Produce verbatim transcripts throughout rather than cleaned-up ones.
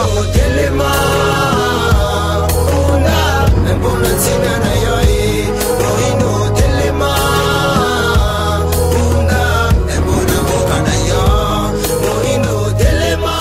telema una mbona tina na yoi moino telema una mbona boka na yo moino telema.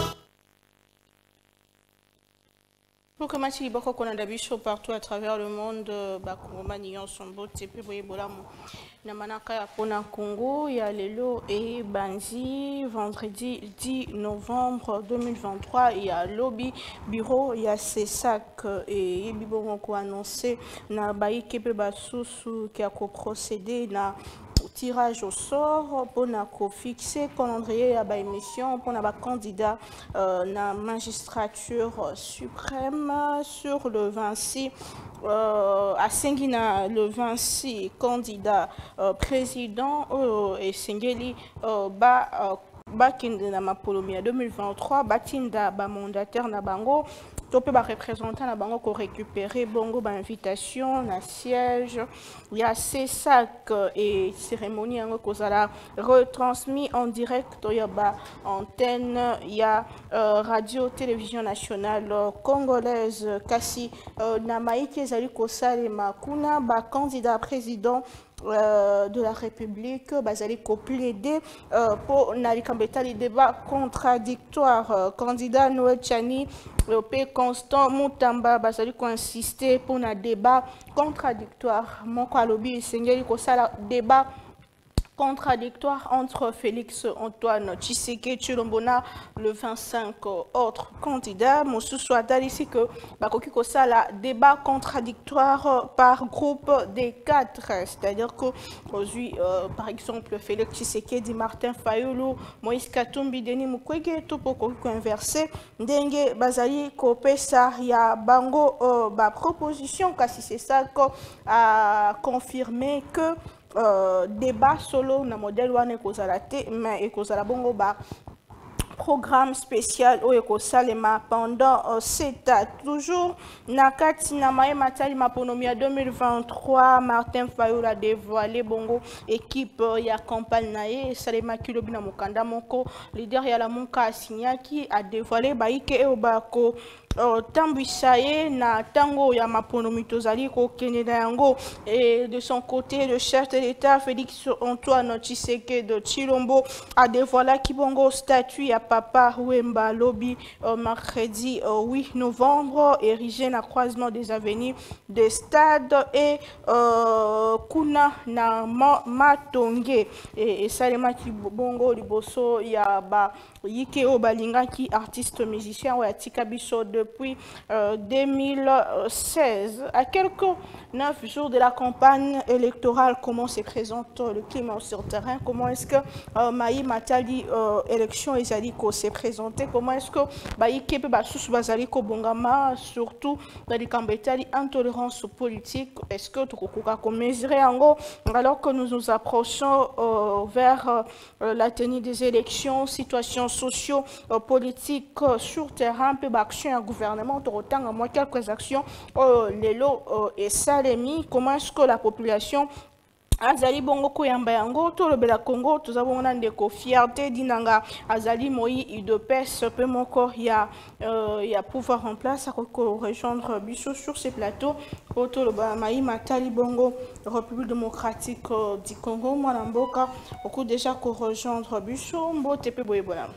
Pour que Machi Boko Konanda Bicho partout à travers le monde, Bakongoma Nyon Sombo Tepe Boye Bolamu Namanaka ya Pona Congo, il y a Lelo et Banzi, vendredi dix novembre deux mille vingt-trois, il y a Lobby Bureau, il y a Cessac et Yebibongo qui a annoncé na Baï Kepe Basusu qui a procédé na tirage au sort pour na fixer calendrier à ba émission pour na ba candidat euh, na magistrature suprême sur le vingt-six euh, à Sengina le vingt-six candidat euh, président euh, et Sengeli euh, ba euh, bakinde na mapolomia deux mille vingt-trois batinda ba mandataire na bango topé ba représentant na bango ko récupérer bongo ba invitation na siège il y a Cessac et cérémonie yango kozala retransmis en direct ya ba antenne il y a euh, radio télévision nationale euh, congolaise kasi euh, na maiki ezali kosalema kuna ba candidat président Euh, de la République, Bazali ko plaider euh, pour Nalikambeta les débats contradictoires. Euh, candidat Noël Chani, le P Constant Moutamba, Bazali ko insister pour un débat contradictoire. Mon Kalobi, Seigneur, ko sala débat contradictoire entre Félix Antoine Tshisekedi Tshilombo le vingt-cinq autres candidats. Moussou soit ici que Bakoki Kosala débat contradictoire par groupe des quatre, c'est-à-dire que aujourd'hui, euh, par exemple, Félix Tshisekedi, Martin Fayulu, Moïse Katumbi, Denis Mukwege, tout pour qu'on inverser. Ndenge Bazali Kopesa, il y a Bango, euh, bah, proposition, car si c'est ça qu'on a confirmé que Euh, débat solo na modèle wane kozala te mais ekozala bongo ba programme spécial au Ekosalema pendant euh, sept ans. Toujours Nakati Namae Matali Maponomia deux mille vingt-trois, Martin Fayulu a dévoilé bongo équipe euh, ya campagne nae Salema Kilobina Mokanda Moko leader ya la Monka Asinyaki a dévoilé baike e obako Uh, Tambuisaye na tango ya maponomi tozali ko keneda yango et de son côté le chef de l'État Félix Antoine Tshisekedi de Tshilombo a dévoilé Kibongo statut ya Papa Wemba Lobby uh, mercredi uh, huit novembre érigé na croisement des avenues des stades et uh, kuna na ma, Matonge et, et Salema Kibongo liboso ya ba yike o balingaki artiste musicien wa tika biso depuis euh, deux mille seize. À quelques neuf jours de la campagne électorale, comment se présente le climat sur le terrain? Comment est-ce que euh, Maï Matali euh, élection Ezaliko s'est présenté? Comment est-ce que Baï Kepe Basus Bazaliko Bongama, surtout dans les Kambetali, intolérance politique? Est-ce que tu peux mesurer en gros alors que nous nous approchons euh, vers euh, la tenue des élections, situation socio politiques euh, sur terrain, peu d'action gouvernement, autant à moins quelques actions, euh, les lots euh, et Salemi, comment est-ce que la population Azali bongo koyamba yango to le bela Congo tout avons on de ko fierté dinanga Azali moi I de pes peu mon corps il y a euh, il y a pouvoir en place à rejoindre Bicho sur ces plateaux auto le Maï Matali bongo République démocratique euh, du Congo moi mboka beaucoup déjà ko rejoindre Bicho mbote pe boye bona.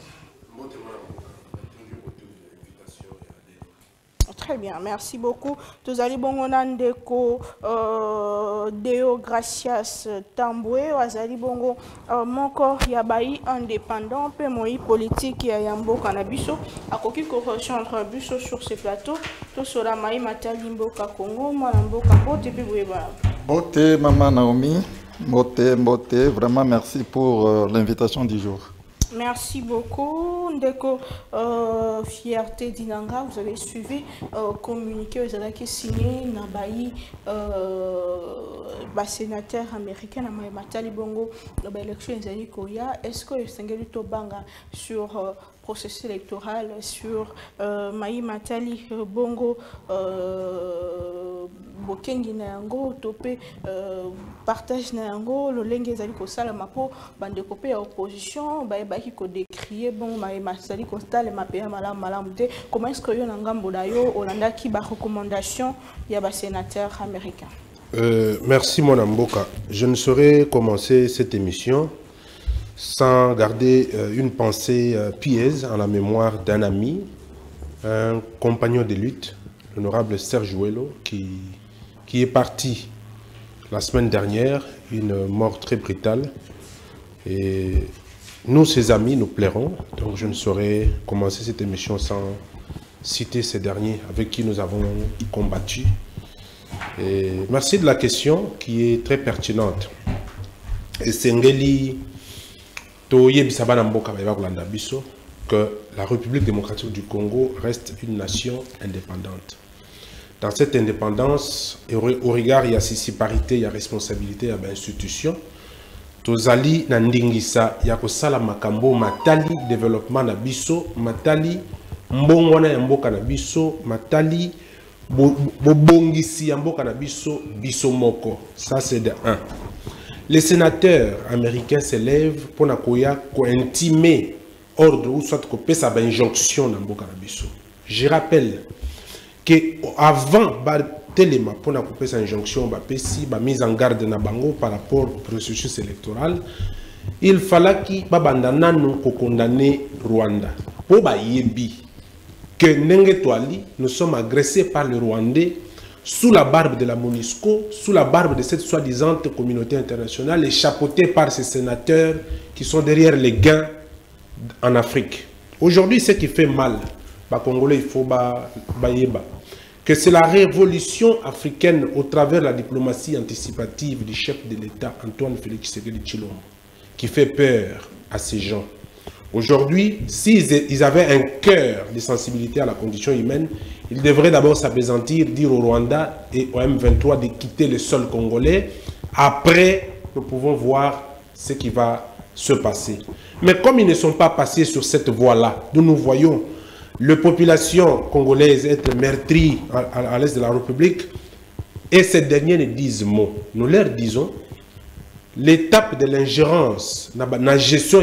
Très bien, merci beaucoup. Tous allez bon on a ndeko euh, Deo Gracias Tamboué, Azali bongo euh, mon corps yabai indépendant, peu moi politique ya yambo kanabiso, akoki ko rejoindre biso sur ce plateau, tout cela Maï Matali Mboka Congo, moi Mboka Bote puis Boueba. Bote Maman Naomi, Bote Bote, vraiment merci pour euh, l'invitation du jour. Merci beaucoup. Ndeko euh, Fierté Dinanga, vous avez suivi euh, communiqué, vous avez signé Nabaï, euh, bah, sénateur américain, Matali Bongo, l'élection des Koya. Est-ce que le Sengeli Tobanga sur euh, processus électoral sur euh, Maï Matali Bongo euh, Bokengi Nango topé euh, partage Nango le lengue ezali ko sala mapo bande kopé opposition ba ba ki ko décrier bon Maï Matali ko stale mapé mala mala mute comment est-ce que yo ngambo dayo olanda ki ba recommandation ya ba sénateur américain. Euh, merci mon Amboka. Je ne saurais commencer cette émission sans garder euh, une pensée euh, pieuse en la mémoire d'un ami, un compagnon de lutte, l'honorable Serge Ouello, qui, qui est parti la semaine dernière, une mort très brutale. Et nous, ses amis, nous plairons. Donc je ne saurais commencer cette émission sans citer ces derniers avec qui nous avons combattu. Et merci de la question qui est très pertinente. Et Sengeli que la République démocratique du Congo reste une nation indépendante. Dans cette indépendance, au regard, il y a parité, il y a responsabilité, il y a institution. Tozali Nandingisa, il y a Kosala Makambo, Matali, développement na biso, Matali, Mbongwana Mboka na biso, Matali, Bobongisi Mboka na biso, biso moko. Ça, c'est de un. Les sénateurs américains s'élèvent pour intimer ordre ou soit couper sa injonction dans Mboka na biso. Je rappelle que avant Téléma pour couper sa injonction, la mise en garde na bango par rapport au processus électoral, il fallait qu'il babandana nous condamner Rwanda. Pour bayebi que Nengetwali, nous sommes agressés par le Rwandais sous la barbe de la MONUSCO, sous la barbe de cette soi-disant communauté internationale et chapeautés par ces sénateurs qui sont derrière les gains en Afrique. Aujourd'hui, ce qui fait mal, bah Congolais, il faut bah yeba que c'est la révolution africaine au travers de la diplomatie anticipative du chef de l'État, Antoine Félix Tshisekedi Tshilombo, qui fait peur à ces gens. Aujourd'hui, s'ils avaient un cœur de sensibilité à la condition humaine, ils devraient d'abord s'apaisantir, dire au Rwanda et au M vingt-trois de quitter le sol congolais. Après, nous pouvons voir ce qui va se passer. Mais comme ils ne sont pas passés sur cette voie-là, nous nous voyons la population congolaise être meurtrie à, à, à l'est de la République, et ces derniers ne disent mot. Nous leur disons, l'étape de l'ingérence, la gestion,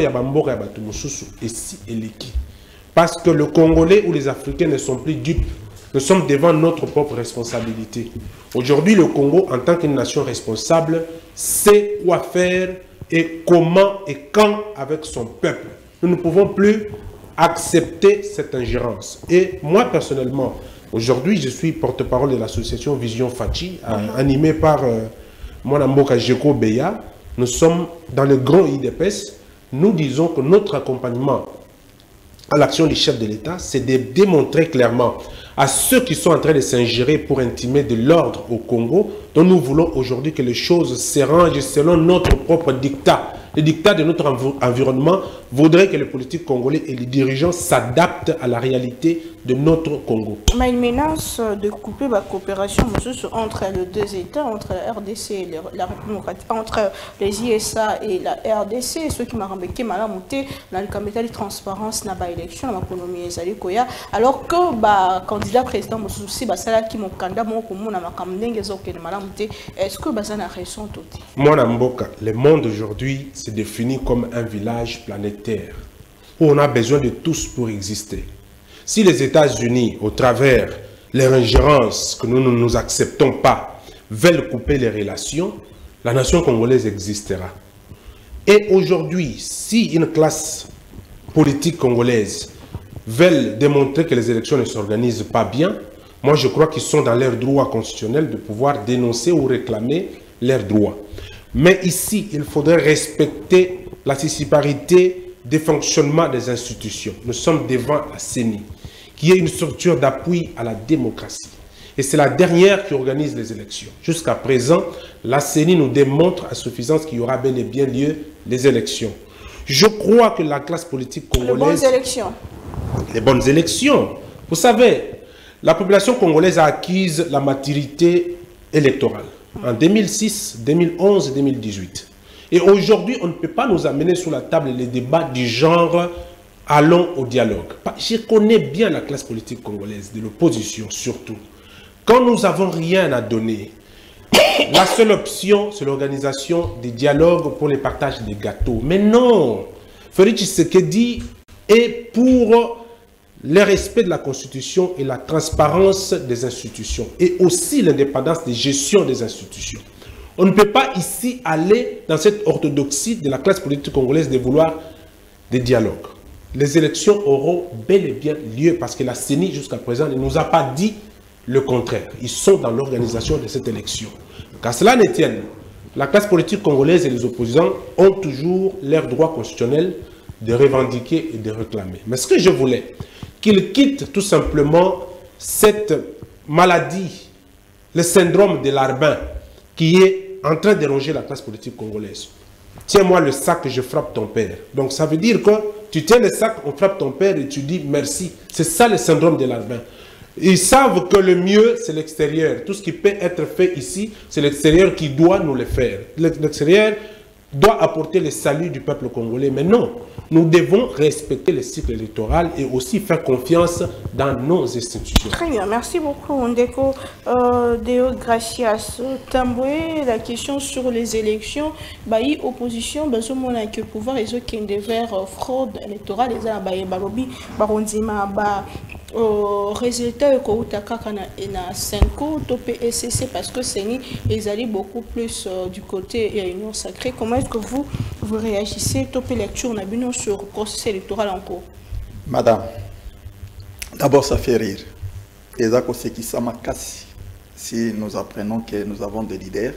ici et l'équipe. Parce que le Congolais ou les Africains ne sont plus dupes. Nous sommes devant notre propre responsabilité. Aujourd'hui, le Congo, en tant qu'une nation responsable, sait quoi faire et comment et quand avec son peuple. Nous ne pouvons plus accepter cette ingérence. Et moi, personnellement, aujourd'hui, je suis porte-parole de l'association Vision Fachi, mm-hmm. animée par euh, mon Amboka Jeko Beya. Nous sommes dans le grand I D P S. Nous disons que notre accompagnement à l'action du chef de l'État, c'est de démontrer clairement à ceux qui sont en train de s'ingérer pour intimer de l'ordre au Congo, dont nous voulons aujourd'hui que les choses se rangent selon notre propre dictat. Le dictat de notre env environnement voudrait que les politiques congolais et les dirigeants s'adaptent à la réalité de notre Congo. Mais une menace de couper la coopération entre les deux États, entre la R D C et la République, entre les I S A et la R D C, ceux qui m'ont rembêté malamonté dans le comité de transparence dans l'élection, dans l'économie Koya, alors que le candidat président Moussoussi, qui m'a candidat est-ce que Bazan a raison tout? Moi, Namboka, le monde aujourd'hui se définit comme un village planétaire où on a besoin de tous pour exister. Si les États-Unis, au travers leur ingérence que nous ne nous acceptons pas, veulent couper les relations, la nation congolaise existera. Et aujourd'hui, si une classe politique congolaise veut démontrer que les élections ne s'organisent pas bien, moi je crois qu'ils sont dans leur droit constitutionnel de pouvoir dénoncer ou réclamer leurs droits. Mais ici, il faudrait respecter la disparité des fonctionnements des institutions. Nous sommes devant la C E N I, qui est une structure d'appui à la démocratie. Et c'est la dernière qui organise les élections. Jusqu'à présent, la C E N I nous démontre à suffisance qu'il y aura bel et bien lieu les élections. Je crois que la classe politique congolaise... Les bonnes élections. Les bonnes élections. Vous savez, la population congolaise a acquis la maturité électorale en deux mille six, deux mille onze et deux mille dix-huit. Et aujourd'hui, on ne peut pas nous amener sur la table les débats du genre allons au dialogue. Je connais bien la classe politique congolaise, de l'opposition surtout. Quand nous n'avons rien à donner, la seule option, c'est l'organisation des dialogues pour le partage des gâteaux. Mais non, Félix Tshisekedi est pour le respect de la Constitution et la transparence des institutions, et aussi l'indépendance de gestion des institutions. On ne peut pas ici aller dans cette orthodoxie de la classe politique congolaise de vouloir des dialogues. Les élections auront bel et bien lieu parce que la C E N I jusqu'à présent ne nous a pas dit le contraire. Ils sont dans l'organisation de cette élection. Qu'à cela ne tienne, la classe politique congolaise et les opposants ont toujours leur droit constitutionnel de revendiquer et de réclamer. Mais ce que je voulais, qu'ils quittent tout simplement cette maladie, le syndrome de l'Arbin, qui est en train de déranger la classe politique congolaise. Tiens-moi le sac, je frappe ton père. Donc ça veut dire que tu tiens le sac, on frappe ton père et tu dis merci. C'est ça le syndrome de l'Arbin. Ils savent que le mieux, c'est l'extérieur. Tout ce qui peut être fait ici, c'est l'extérieur qui doit nous le faire. L'extérieur doit apporter le salut du peuple congolais. Mais non, nous devons respecter le cycle électoral et aussi faire confiance dans nos institutions. Très bien, merci beaucoup, Ndeko. Euh, Deo Gracias. Tamboué, la question sur les élections, bah, y opposition, bah, on que pouvoir, ils ont qu'un vers fraude électorale, ils ont bah, balobi, barondima, bah, Euh, résultat que na cinq P S C parce que c'est ils allaient beaucoup plus euh, du côté de l'union sacrée. Comment est-ce que vous vous réagissez topé lecture na bino sur le processus électoral en cours? Madame, d'abord ça fait rire. Et ça c'est qui ça m'a cassé. Si nous apprenons que nous avons des leaders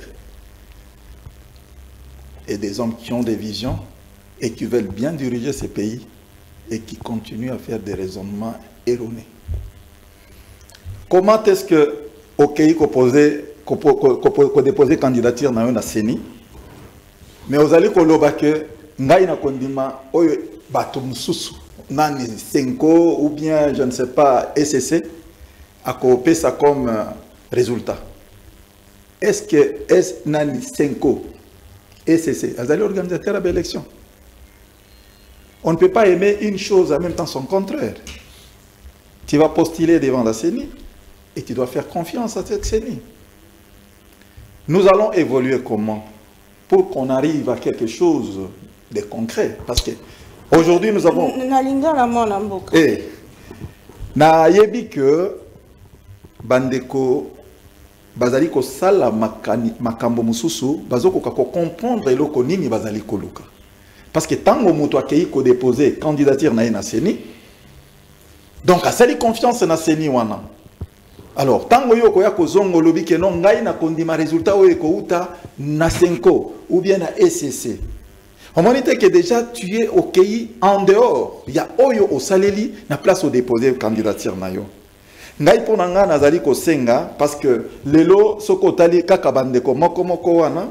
et des hommes qui ont des visions et qui veulent bien diriger ces pays et qui continuent à faire des raisonnements erronés. Comment est-ce que au pays qu'on déposé candidature dans la C E N I, mais vous allez koloba que ngai na kondima oyo bato mususu nani cinco ou bien je ne sais pas S C C a coopé ça comme résultat. Est-ce que est nani cinco S C C vous allez organiser la élection? On ne peut pas aimer une chose en même temps son contraire. Tu vas postuler devant la C E N I et tu dois faire confiance à cette C E N I. Nous allons évoluer comment? Pour qu'on arrive à quelque chose de concret. Parce que aujourd'hui nous avons... Et na yebi que bandeko bazali ko sala makambo mususu bazoko ko comprendre eloko nini bazali koluka. Parce que tant que moto akei ko déposer candidature na na C E N I, donc à cette confiance na C E N I wana. Alors tant que yo ko ya ko zongo lobi ke non ngai na kondima résultat o ko uta na cinco ou bien na S C C. On m'a dit que déjà tu es au pays en dehors. Il y a oyo au saleli na place au déposer candidature na yo. Ngai pona nga nazali ko senga parce que lelo soko tali kaka bandeko moko moko wana.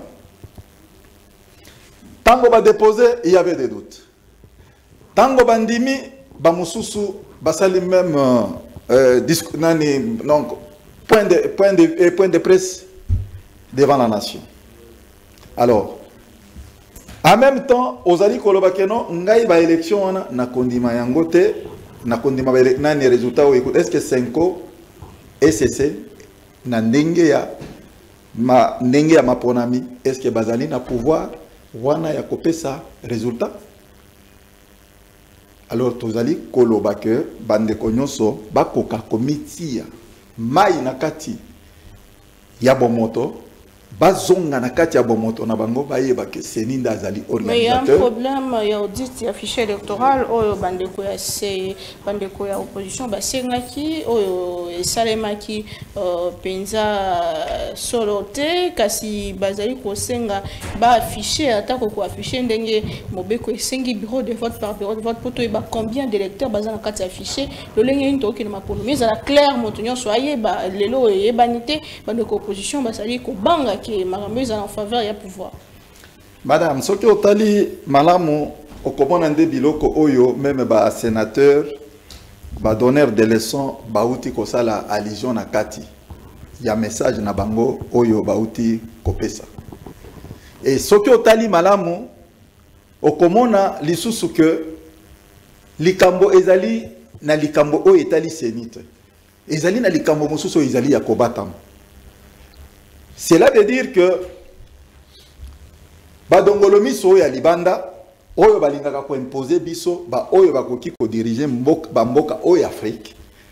Tango ba déposé, il y avait des doutes. Tango bandimi, ba mususu, basali même euh, nani, donc, point de, point, de, point de presse devant la nation. Alors, en même temps, ozali koloba keno, ngai ba élection wana na kondima yangote, na kondima ba nani résultat o écoute, est-ce que cinco S C C na ndenge ya ma ndenge ya maponami, est-ce que bazali na pouvoir wana ya kopesa résultat? Alors tozali koloba ke bandeko nyonso bakoka komitia mai na kati ya bomoto bazonga na kati ya bomoto na bango bayeba ke seninda azali organisateur. Mais il y a un problème, il y a audit, il y a fichier électoral oyo bandeko ya se bandeko ya opposition basengaki oyo esalemaki penza solote kasi bazali kosenga ba afficher atako ko afficher ndenge mobeko esengi bureau de vote par bureau de vote poto ba combien d'électeurs bazana na kati afficher le lenge nto ki na mapono mais à la claire motonyo soyé ba lelo e banité bandeko opposition basali ko banga qui est en faveur et pouvoir. Madame, ce que vous avez malamu au commandant de biloko oyo même ba sénateur ba donneur de leçons ba uti ko sala allusion na kati. Il y a message na bango oyo ba uti kopesa. Et ce que vous avez malamu au commandant lisusu que likambo ezali na likambo o etali senite ezali na likambo mosusu ezali ya kobatama. Cela veut dire que badongolo miso ya libanda oyo balingaka ko imposer biso ba oyo bakoki ko diriger mboka ba mboka oyo Afrique.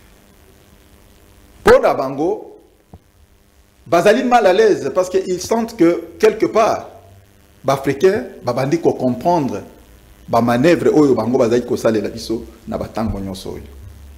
Pour la bango bazali mal à l'aise parce qu'ils sentent que quelque part Africains babandi ko comprendre ba manœuvre oyo bango bazali ko salela biso na batango nyonso oyo.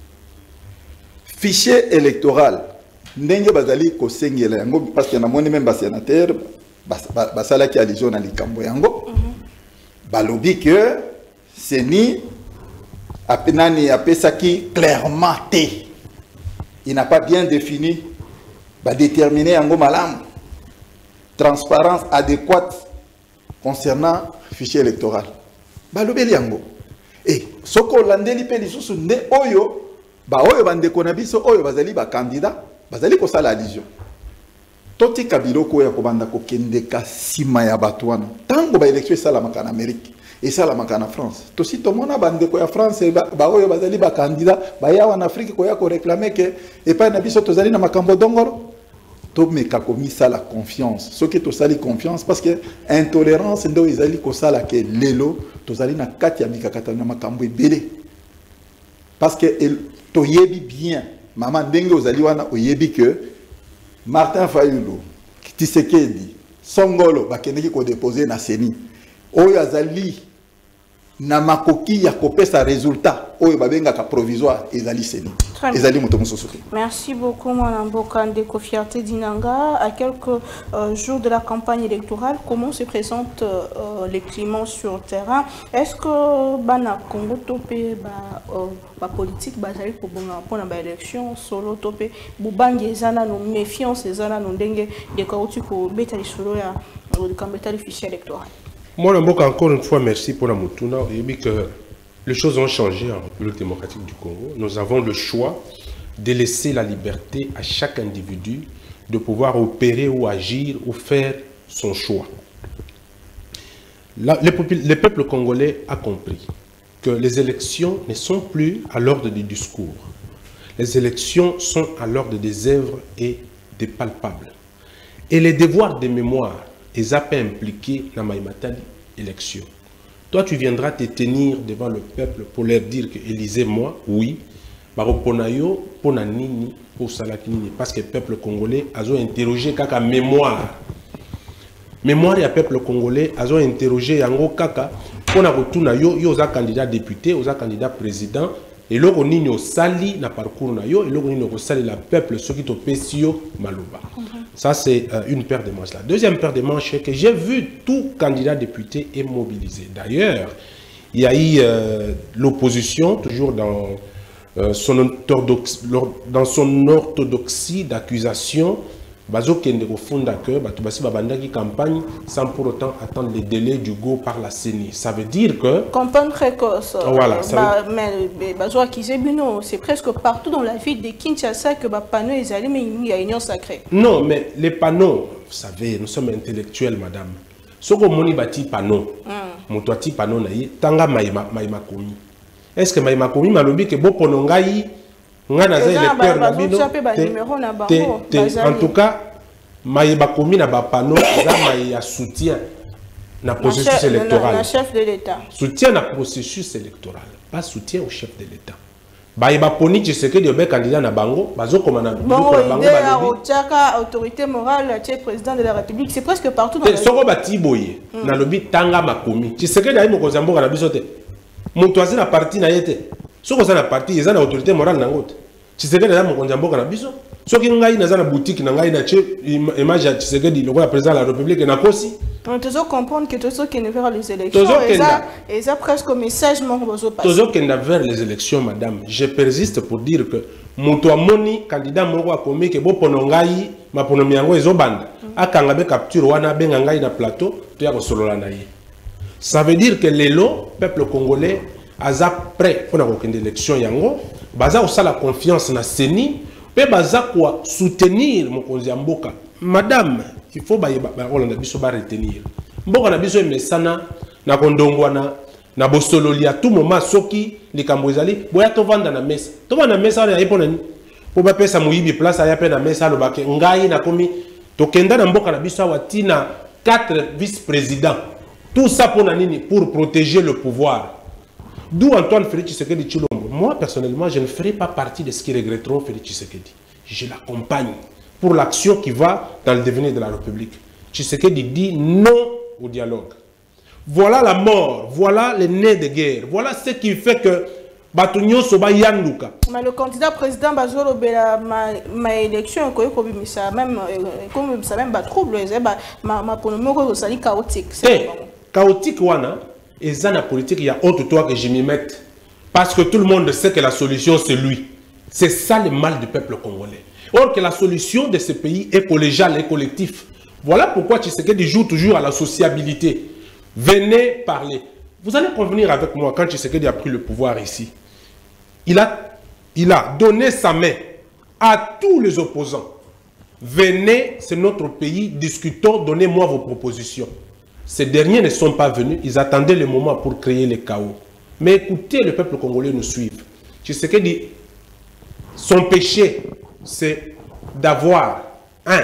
Fichier électoral ndenge bazali ko sengela yango parce que na moni même ba sénateur basala ki allusion na likambo yango balobi que c'est ni apenani apesaki clairement té. Il n'a pas bien défini ba déterminer yango malam transparence adéquate concernant le fichier électoral. Balobeli yango. Et soko landeli pe lisusu ne oyo ba oyo bande konabiso oyo bazali ba candidat bazali ko sala allusion. Toti kabiloko ya kobanda ko kendeka sima ya batwana. Tango ba élection sala makana Amérique et sala makana France. Tosi to mona bande ko ya France ba, ba oyo bazali ba candidat ba ya en Afrique ko ya ko réclamer que et pas na biso tozali na makambo dongoro. Mais comme ça la confiance, ce qui est aussi la confiance parce que intolérance ndo izali ko sala ke lelo tozali na kati ya mikakata na makambo ebele parce que to yebi bien maman ndenge ozali wana oyebi que Martin Fayulu Tshisekedi Songolo bakendeki ko déposer na Seni oyo azali na makoki ya kopesa résultat oyo babengaka provisoire ezali Seni ezali moto mususu. Merci beaucoup Mwanamboka Ndeko Fierté Dinanga. À quelques euh, jours de la campagne électorale, comment se présentent euh, les climats sur le terrain? Est-ce que bana Congo topé ba ba politique bazali ko bonga pona ba élection solo topé bubangi ezana no méfiance ezana no ndenge de kauti ko betali solo ya de kambetali fichier électoral? Mwanamboka, encore une fois merci pour la mutuna et bien que les choses ont changé en République démocratique du Congo. Nous avons le choix de laisser la liberté à chaque individu de pouvoir opérer ou agir ou faire son choix. La, le, le peuple congolais a compris que les élections ne sont plus à l'ordre du discours. Les élections sont à l'ordre des œuvres et des palpables. Et les devoirs de mémoire, ils ont impliqué dans la élection. Toi, tu viendras te tenir devant le peuple pour leur dire que élisez-moi, oui, parce que le peuple congolais a interrogé kaka mémoire. Mémoire du peuple congolais a interrogé yango kaka pour na retourna yo yo za candidat député, aux candidat président et loko nini osali na parcours na yo et loko nini osali la peuple ce qui to pesio maloba. Ça c'est euh, une paire de manches. La deuxième paire de manches c'est que j'ai vu tout candidat député est mobilisé. D'ailleurs, il y a eu euh, l'opposition toujours dans euh, son orthodoxie, dans son orthodoxie d'accusation. Bazo kende ko funda que batu basi babanda qui campagne sans pour autant attendre les délais du go par la C E N I. Ça veut dire que campagne précoce. Voilà. Bah, veut... Mais bazo akizebino, c'est presque partout dans la ville de Kinshasa que ba panneau est allé mais il y a union sacrée. Non, mais les panneaux, vous savez, nous sommes intellectuels, madame. Soko moni bati panneau. Moto ati panneau na yi tanga maïma maïma komi. Est-ce que maïma komi malobi que bo ponongai en tout cas, maïba komi na ba panneau maïa soutien na processus électoral. Chef de l'État. Soutien na processus électoral, pas soutien au chef de l'État. Maïba poni tu sais que des candidats na bango, bazo comme na bango bango autorité morale, tu es président de la République, c'est presque partout dans le monde. Soko bati boye na lobi tanga makomi. Tu sais que d'ailleurs mo kozamboka na bisote. Montoise na parti na yete. Si vous avez une partie, vous avez une autorité morale. Si vous avez une autorité morale, si vous avez une boutique, vous avez une image de le président de la République. On doit comprendre que tout ce qui est vers les élections, et ça presque message tout ce qui est vers les élections, madame, je persiste pour dire que mon candidat Moro a commis que Boponongai, ma ponomiango et Zoband, a Kangabe capture Wana Bengangai na plateau, tu as Sololanaï. Ça veut dire que les lots, peuple congolais, aza prêt pour une élection yango baza aussi la confiance na C E N I pe baza quoi soutenir mokonzi mboka madame il faut ba ba Rolanda biso ba retenir mboka na biso mesana na kondongwana na bosololi à tout moment soki les kambozali boya to vanda na mesa to vanda na mesa ya ipona ni po ba pesa muyibi place ya pe na mesa lo bake ngai na komi to kenda na mboka na biso watina quatre vice-présidents tout ça pour nini pour protéger le pouvoir. D'où Antoine Félix Tshisekedi Tshilombo. Moi personnellement je ne ferai pas partie de ce qui regretteront Félix Tshisekedi. Je l'accompagne pour l'action qui va dans le devenir de la République. Tshisekedi dit non au dialogue. Voilà la mort, voilà le nez de guerre, voilà ce qui fait que Batunyo Soba Yanduka. Mais le candidat président Bazolo Bela, ma, ma élection, ça même, comme ça même, trouble, ma ma pour le ça dit chaotique. C'est chaotique, wana, et ça la politique, il y a autre toi que je m'y mette. Parce que tout le monde sait que la solution c'est lui. C'est ça le mal du peuple congolais. Or que la solution de ce pays est collégiale et collective. Voilà pourquoi Tshisekedi joue toujours à la sociabilité. Venez parler. Vous allez convenir avec moi quand Tshisekedi a pris le pouvoir ici. Il a, il a donné sa main à tous les opposants. Venez, c'est notre pays, discutons, donnez-moi vos propositions. Ces derniers ne sont pas venus, ils attendaient le moment pour créer le chaos. Mais écoutez, le peuple congolais nous suive. Tshisekedi, son péché, c'est d'avoir, un,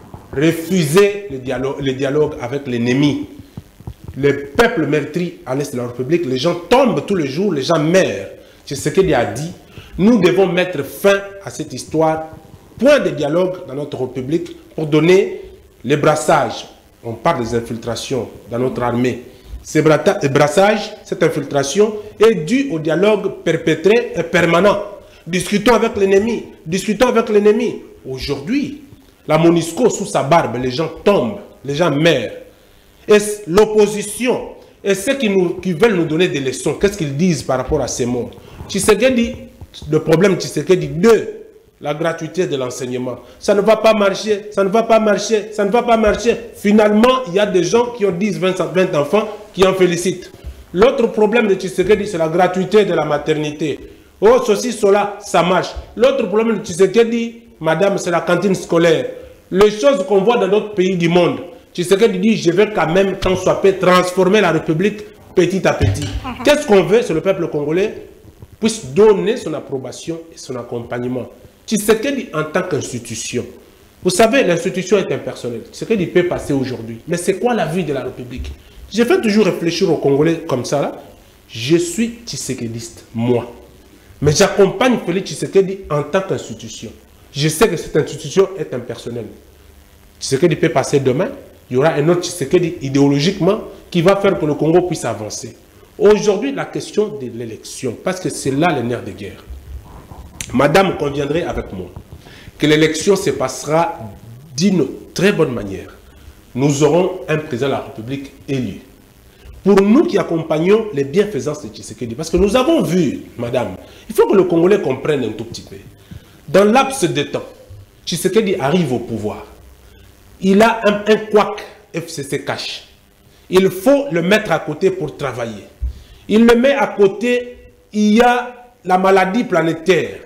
refusé le dialogue, le dialogue avec l'ennemi. Le peuple meurtri à l'est de la République, les gens tombent tous les jours, les gens meurent. C'est ce qu'il a dit. Nous devons mettre fin à cette histoire. Point de dialogue dans notre République pour donner les brassages. On parle des infiltrations dans notre armée. Ces brassages, cette infiltration est due au dialogue perpétré et permanent. Discutons avec l'ennemi. Discutons avec l'ennemi. Aujourd'hui, la MONUSCO sous sa barbe, les gens tombent, les gens meurent. Et l'opposition, et ceux qui, nous, qui veulent nous donner des leçons, qu'est-ce qu'ils disent par rapport à ces mots? Tshisekedi, le problème Tshisekedi, deux, la gratuité de l'enseignement. Ça ne va pas marcher, ça ne va pas marcher, ça ne va pas marcher. Finalement, il y a des gens qui ont dix, vingt, vingt enfants qui en félicitent. L'autre problème de Tshisekedi, c'est la gratuité de la maternité. Oh, ceci, cela, ça marche. L'autre problème de Tshisekedi, madame, c'est la cantine scolaire. Les choses qu'on voit dans d'autres pays du monde. Tshisekedi dit, je veux quand même, tant soit peu, transformer la République petit à petit. Uh-huh. Qu'est-ce qu'on veut? C'est le peuple congolais puisse donner son approbation et son accompagnement. Tshisekedi en tant qu'institution. Vous savez, l'institution est impersonnelle. Tshisekedi peut passer aujourd'hui. Mais c'est quoi la vie de la République? Je fais toujours réfléchir aux Congolais comme ça, là. Je suis tshisekediste, moi. Mais j'accompagne Félix Tshisekedi en tant qu'institution. Je sais que cette institution est impersonnelle. Tshisekedi peut passer demain. Il y aura un autre Tshisekedi idéologiquement qui va faire que le Congo puisse avancer. Aujourd'hui, la question de l'élection, parce que c'est là le nerf de guerre. Madame conviendrait avec moi que l'élection se passera d'une très bonne manière. Nous aurons un président de la République élu. Pour nous qui accompagnons les bienfaisances de Tshisekedi, parce que nous avons vu, madame, il faut que le Congolais comprenne un tout petit peu. Dans laps de temps, Tshisekedi arrive au pouvoir. Il a un, un couac F C C cash. Il faut le mettre à côté pour travailler. Il le met à côté, il y a la maladie planétaire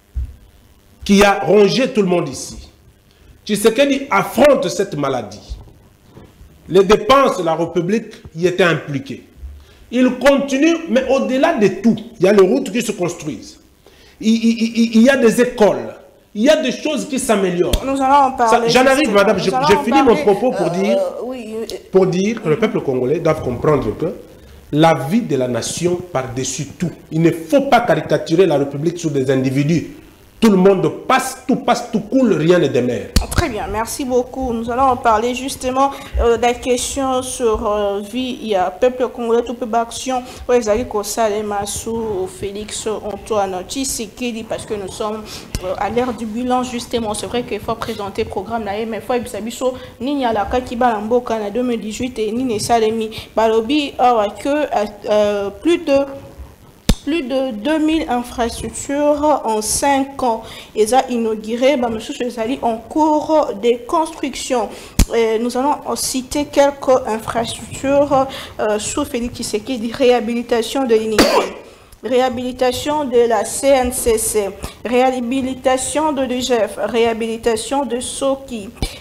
qui a rongé tout le monde ici. Tshisekedi affronte cette maladie. Les dépenses de la République y étaient impliquées. Il continue, mais au-delà de tout, il y a les routes qui se construisent. Il, il, il y a des écoles. Il y a des choses qui s'améliorent. Nous allons en parler. J'en arrive, madame. J'ai fini mon propos pour euh, dire, euh, oui, euh, pour dire que le peuple congolais doit comprendre que la vie de la nation par-dessus tout. Il ne faut pas caricaturer la République sur des individus. Tout le monde passe, tout passe, tout coule, rien ne demeure. Très bien, merci beaucoup. Nous allons en parler justement euh, des questions sur euh, vie. Il y a peuple congolais, tout peu d'action. Ezali Kosale Massou, Félix Antoine Tshisekedi, parce que nous sommes euh, à l'ère du bilan justement. C'est vrai qu'il faut présenter le programme là, mais il faut que Nini Alaka qui bat en boca en deux mille dix-huit et Nini Salemi Balobi a que plus de Plus de deux mille infrastructures en cinq ans. Ils ont inauguré, bah, monsieur Chezali, en cours de construction. Et nous allons citer quelques infrastructures euh, sous Félix Tshisekedi, réhabilitation de l'I N I C, réhabilitation de la C N C C, réhabilitation de l'U G F, réhabilitation de Soki,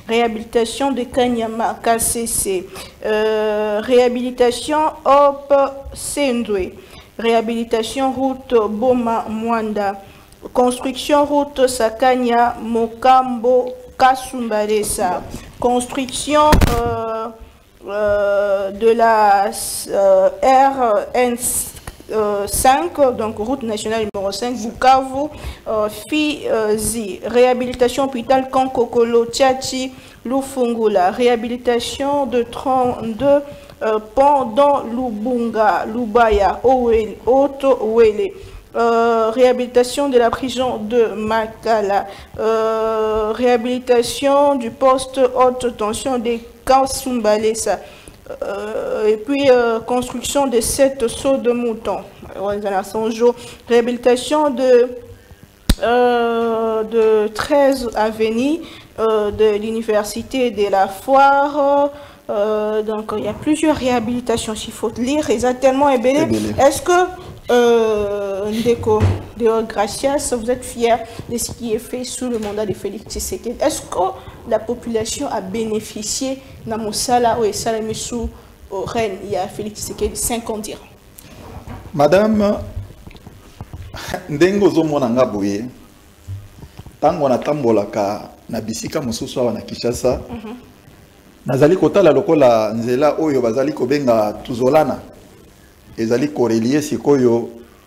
réhabilitation de Kanyama K C C, euh, réhabilitation Hop Sendwe, réhabilitation route Boma Mwanda, construction route Sakanya Mokambo Kasumbalesa, construction euh, euh, de la euh, R N cinq, donc route nationale numéro cinq, Bukavu, euh, Fizi, réhabilitation hôpital Kankokolo, Tchachi, Lufungula, réhabilitation de trente-deux euh, ponts dans Lubunga, Lubaya, Owele, Oto Wele. Euh, réhabilitation de la prison de Makala, euh, réhabilitation du poste haute tension de Kasumbalesa, euh, et puis euh, construction de sept sauts de moutons, réhabilitation de, euh, de treize avenues euh, de l'université de la Foire. Euh, donc il y a plusieurs réhabilitations, s'il faut lire, ils ont tellement ébélé. Est-ce que Euh, Ndeko, de Gracias, vous êtes fier de ce qui est fait sous le mandat de Félix Tshisekedi? Est-ce que la population a bénéficié de Moussala ou Salami sous Rennes? Il y a Félix Tshisekedi, cinq ans diront. Madame, ndengo zo mona nga boye tango na tambolaka na bisika mosusu awa na Kinshasa, nazali kotala lokola nzela oyo bazali kobenga tuzolana ezali corrélié sikoyo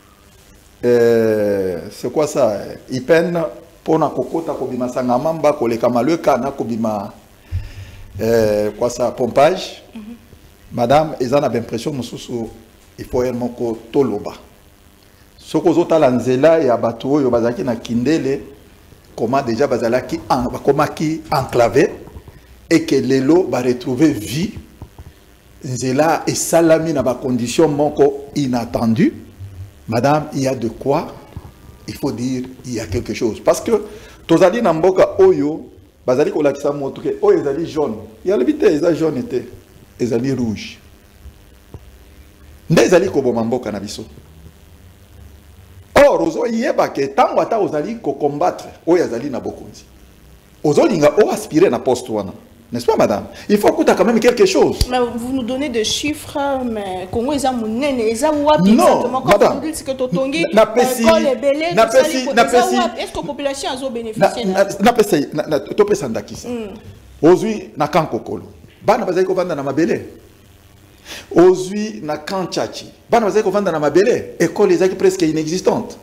euh, c'est quoi ça ipen pona kokota kobima sanga mamba koleka malweka na kobima euh, quoi ça pompage. Mm -hmm. Madame ezana l'impression mosusu il faut elle moko toloba soko zotala nzela ya bato oyo bazaki na kindele comment déjà bazalaki en bakomaki enclavé et que lelo ba retrouver vie nzela et salami na ba condition moko inattendu. Madame, il y a de quoi, il faut dire, il y a quelque chose. Parce que, tozali na mboka oyo, bazali ko lakisa montrer, oyo ezali jaune. Il y a le bité, ezali jaune était, ezali rouge. Nde ezali ko boma mboka na biso. Or, ozo yeba ke tango ata ozali ko combattre, oyo ezali na bokonzi. Ozo linga o aspirer na poste wana. N'est-ce pas, madame? Il faut que tu aies quand même quelque chose. Mais vous nous donnez des chiffres, mais Congo, ils ont wapi exactement. Quand vous dites que Totongi, est-ce que la population a bénéficié? Na pesi, na tope sandakisa. Ozui na kankokolo. Bana bazali ko vanda na mabele. Ozui na kanchachi. Bana bazali ko vanda na mabele. École ezaki presque inexistante.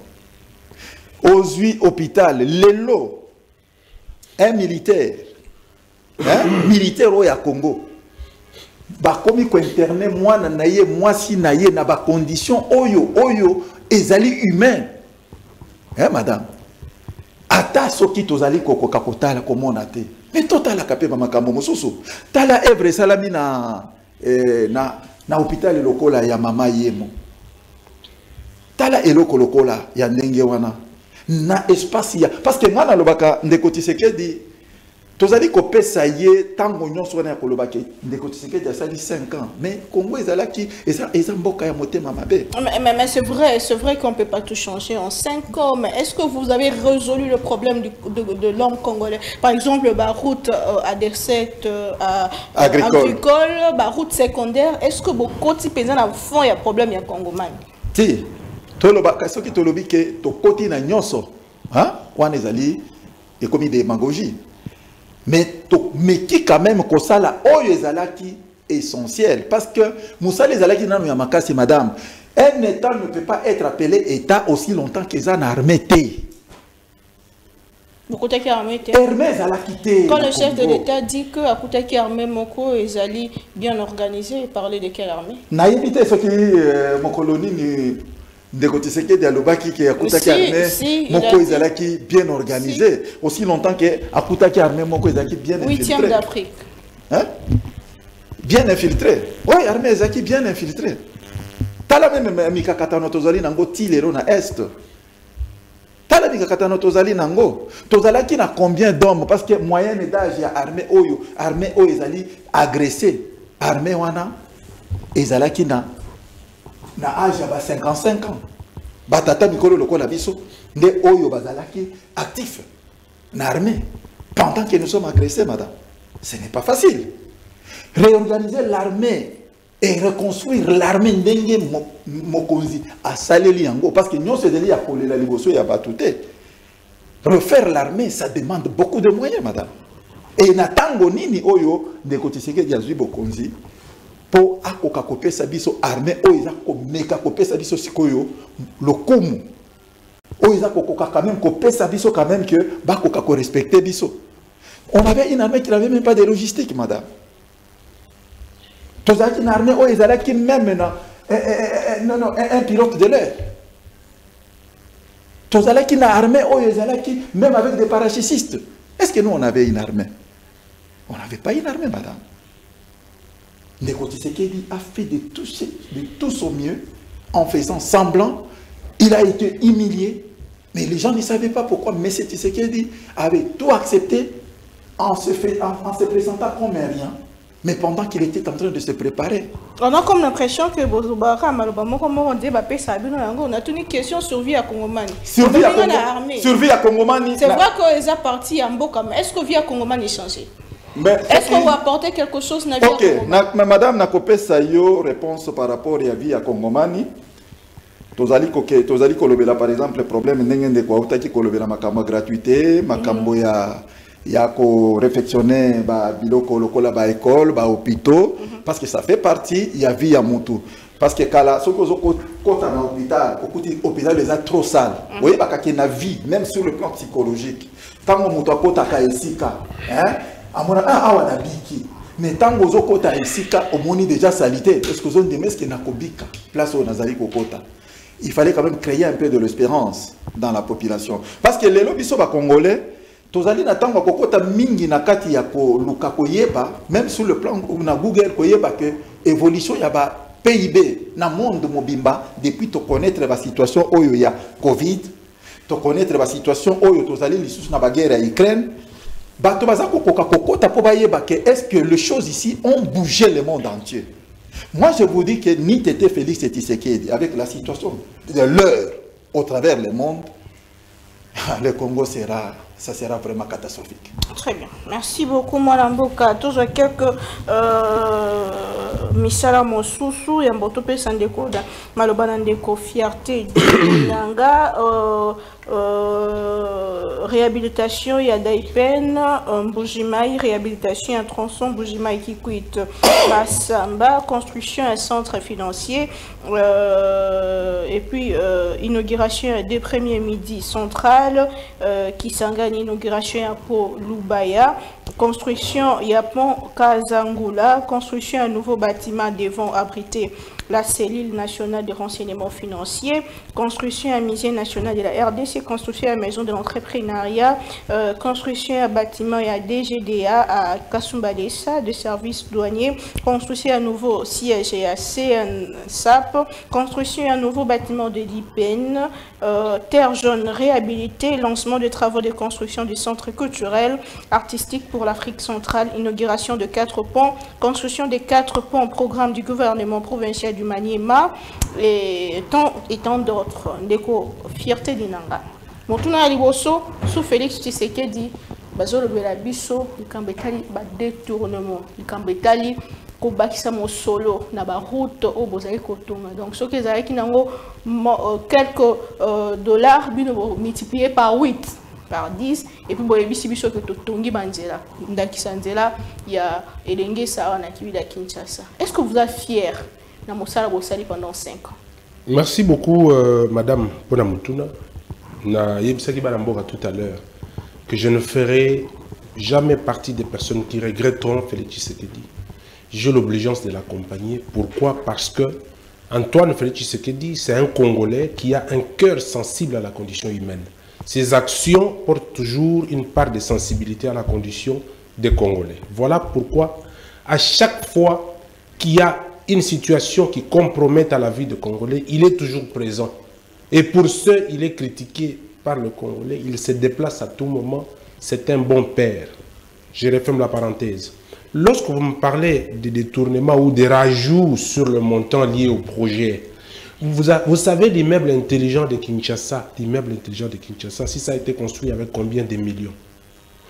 Ozui hôpital, lelo. Un militaire. Hein? Militaire au Congo. Bakomi ko internet moi na naye moi si naye na ba condition oyo oyo ezali humain. Hein madame? Ata soki tozali koko kakotala komona te. Mais totala kapé ba makambo mosusu. Tala evre salami na eh, na na hôpital lokola ya mama yemo. Tala eloko lokola ya ndenge wana. Na espace ya parce que ngana lobaka Ndeko Tshisekedi tozali kopesa ye tango nyonso wana ya kolobaki Ndeko Tshisekedi asali cinq ans mais Congo ezalaki eza eza mboka ya motema mabe. Mais, mais, mais c'est vrai, c'est vrai qu'on peut pas tout changer en cinq ans, mais est-ce que vous avez résolu le problème du, de, de l'homme congolais? Par exemple, la route euh, à D sept euh, à, agricole, agricole la route secondaire, est-ce que beaucoup de paysans à fond il y a problème il y a Congoman? Si toloba kasoki tolobi ke to koti na nyonso hein wana ezali et comme démagogie. Mais to meki quand même ko sala oyo ezalaki essentiel parce que musala ezalaki nanu ya makasi madame. Un état ne peut pas être appelé état aussi longtemps qu'ils en armé té. Beaucoup de armé té. Quand le chef de l'État dit que à Koutaki armé moko ezali bien organisé, il parlait de quelle armée? Na yebite soki mon colonie ni Ndeko Tshisekedi alobaki ke Akutaki armée moko ezalaki bien organisé si. Aussi longtemps que Akutaki armée moko ezalaki bien infiltré. Huitième d'Afrique. Hein? Bien infiltré. Oui, armée ezalaki bien infiltré. Tala même mikakatano tozali nango tilero na est. Tala mikakatano tozali nango. Tozalaki na combien d'hommes parce que moyenne d'âge ya armée oyo, armée oyo ezali agressé. Armée wana ezalaki na na âge ya cinquante-cinq ans. Batata mikolo lokola biso nde oyo bazalaki actif na armée pendant que nous sommes agressés madame. Ce n'est pas facile. Réorganiser l'armée et reconstruire l'armée ndenge mokonzi à Saleli Yango, parce que nous, c'est de l'île à Kolela Liboso et à Batouté. Refaire l'armée, ça demande beaucoup de moyens, madame. Et natango nini oyo ndeko Tshisekedi azwi bokonzi po akoka kopesa biso armée oyo eza komeka kopesa biso sikoyo lokumu oyo eza kokoka quand même kopesa biso quand même que bakoka ko respecter biso. On avait une armée qui n'avait même pas de logistique, madame. Tous une armée oyo ezalaki même maintenant non non un, un pilote de l'air. Tous une armée oyo ezalaki même avec des parachutistes. Est-ce que nous on avait une armée? On n'avait pas une armée, madame. Ndeko Tshisekedi a fait de tout, de tout son mieux en faisant semblant. Il a été humilié, mais les gens ne savaient pas pourquoi M. Tshisekedi avait tout accepté en se, fait, en, en se présentant comme un rien, mais pendant qu'il était en train de se préparer. On a comme l'impression que Bozobara, on a tenu une question survie à Congomani. Survie à Congomani. Survie à Congomani. C'est vrai qu'ils sont partis en Boka, mais est-ce que vie à Congomani a changé? Est-ce qu'on va apporter quelque chose na vie Ok, na, madame Nakopé Sayo, réponse par rapport à vie à Congomani. Tozali koke, tozali kolobela par exemple le problème n'engende kwa utaki kolobela makambo gratuité, makambo ya ya ko réfectionner ba biloko lokola ba école, ba hôpitaux, parce que ça fait partie ya vie à mutu. Parce que kala soko zoko kota na hôpital, okuti hôpital les a trop sale. Vous voyez ba ka na vie même sur le plan psychologique. Tango mutu akota ka esika, hein? Amona ah awa na biki. Mais tango zokota esika omoni déjà salité. Est-ce que zone de meske na kobika place au nazali kokota. Il fallait quand même créer un peu de l'espérance dans la population. Parce que les lobbies sont congolais, tozali na tango kokota mingi na kati ya ko luka koyeba, même sur le plan na Google koyeba que évolution ya ba P I B na monde mobimba depuis to connaître la situation oyo ya Covid, to connaître la situation oyo tozali lisusu na ba guerre à Ukraine. Bato bazako koka kokota po bayeba que est-ce que les choses ici ont bougé le monde entier. Moi, je vous dis que ni Tété Félix Tshisekedi, avec la situation de l'heure au travers le monde, le Congo sera, ça sera vraiment catastrophique. Très bien. Merci beaucoup, Madame Boka. Tous quelques misala mosusu ya mboto pe sandeko da malobana ndeko fierté nanga réhabilitation ya Daipen Mbujimai, réhabilitation à tronçon Mbujimai Kikwit Masamba, construction un centre financier euh, et puis euh, inauguration des premiers midi central euh, qui s'engage inauguration pour Lubaya, construction Yapon Kazangula, construction un nouveau bâtiment devant abriter la cellule nationale de renseignement financier, construction un musée national de la R D C, construction à maison de l'entrepreneuriat, euh, construction un bâtiment à D G D A à Kasumbalesa, de services douaniers, construction un nouveau siège à C N S A P, construction un nouveau bâtiment de l'I P E N, euh, terre jaune réhabilitée, lancement de travaux de construction du centre culturel artistique pour l'Afrique centrale, inauguration de quatre ponts, construction des quatre ponts, programme du gouvernement provincial du Maniema et tant, et tant d'autres. Ndeko fierté d'inanga. Montuna Liboso, sous Félix Tshisekedi, Bazolo Belabiso, Likambetali, ba détournement, Likambetali, Kobakisa mo solo, na ba route au Bozali Kotonga. Donc, ce que avez qui n'ont quelques euh, dollars, multipliés par huit, par dix, et puis bon, les biso que Totongi Banzela, Ndakisanzela, il y a Elenge Sawa Nakiwida Kinshasa. Est-ce que vous êtes fiers? Pendant cinq ans. Merci beaucoup, euh, Madame Ponamutuna. Na yebisaki balamboka tout à l'heure que je ne ferai jamais partie des personnes qui regretteront Félix Tshisekedi. J'ai l'obligeance de l'accompagner. Pourquoi? Parce que Antoine Félix Tshisekedi, c'est un Congolais qui a un cœur sensible à la condition humaine. Ses actions portent toujours une part de sensibilité à la condition des Congolais. Voilà pourquoi, à chaque fois qu'il y a une situation qui compromette à la vie des Congolais, il est toujours présent. Et pour ceux, il est critiqué par le Congolais, il se déplace à tout moment, c'est un bon père. Je referme la parenthèse. Lorsque vous me parlez de détournement ou de rajouts sur le montant lié au projet, vous, a, vous savez l'immeuble intelligent de Kinshasa, l'immeuble intelligent de Kinshasa, si ça a été construit avec combien de millions?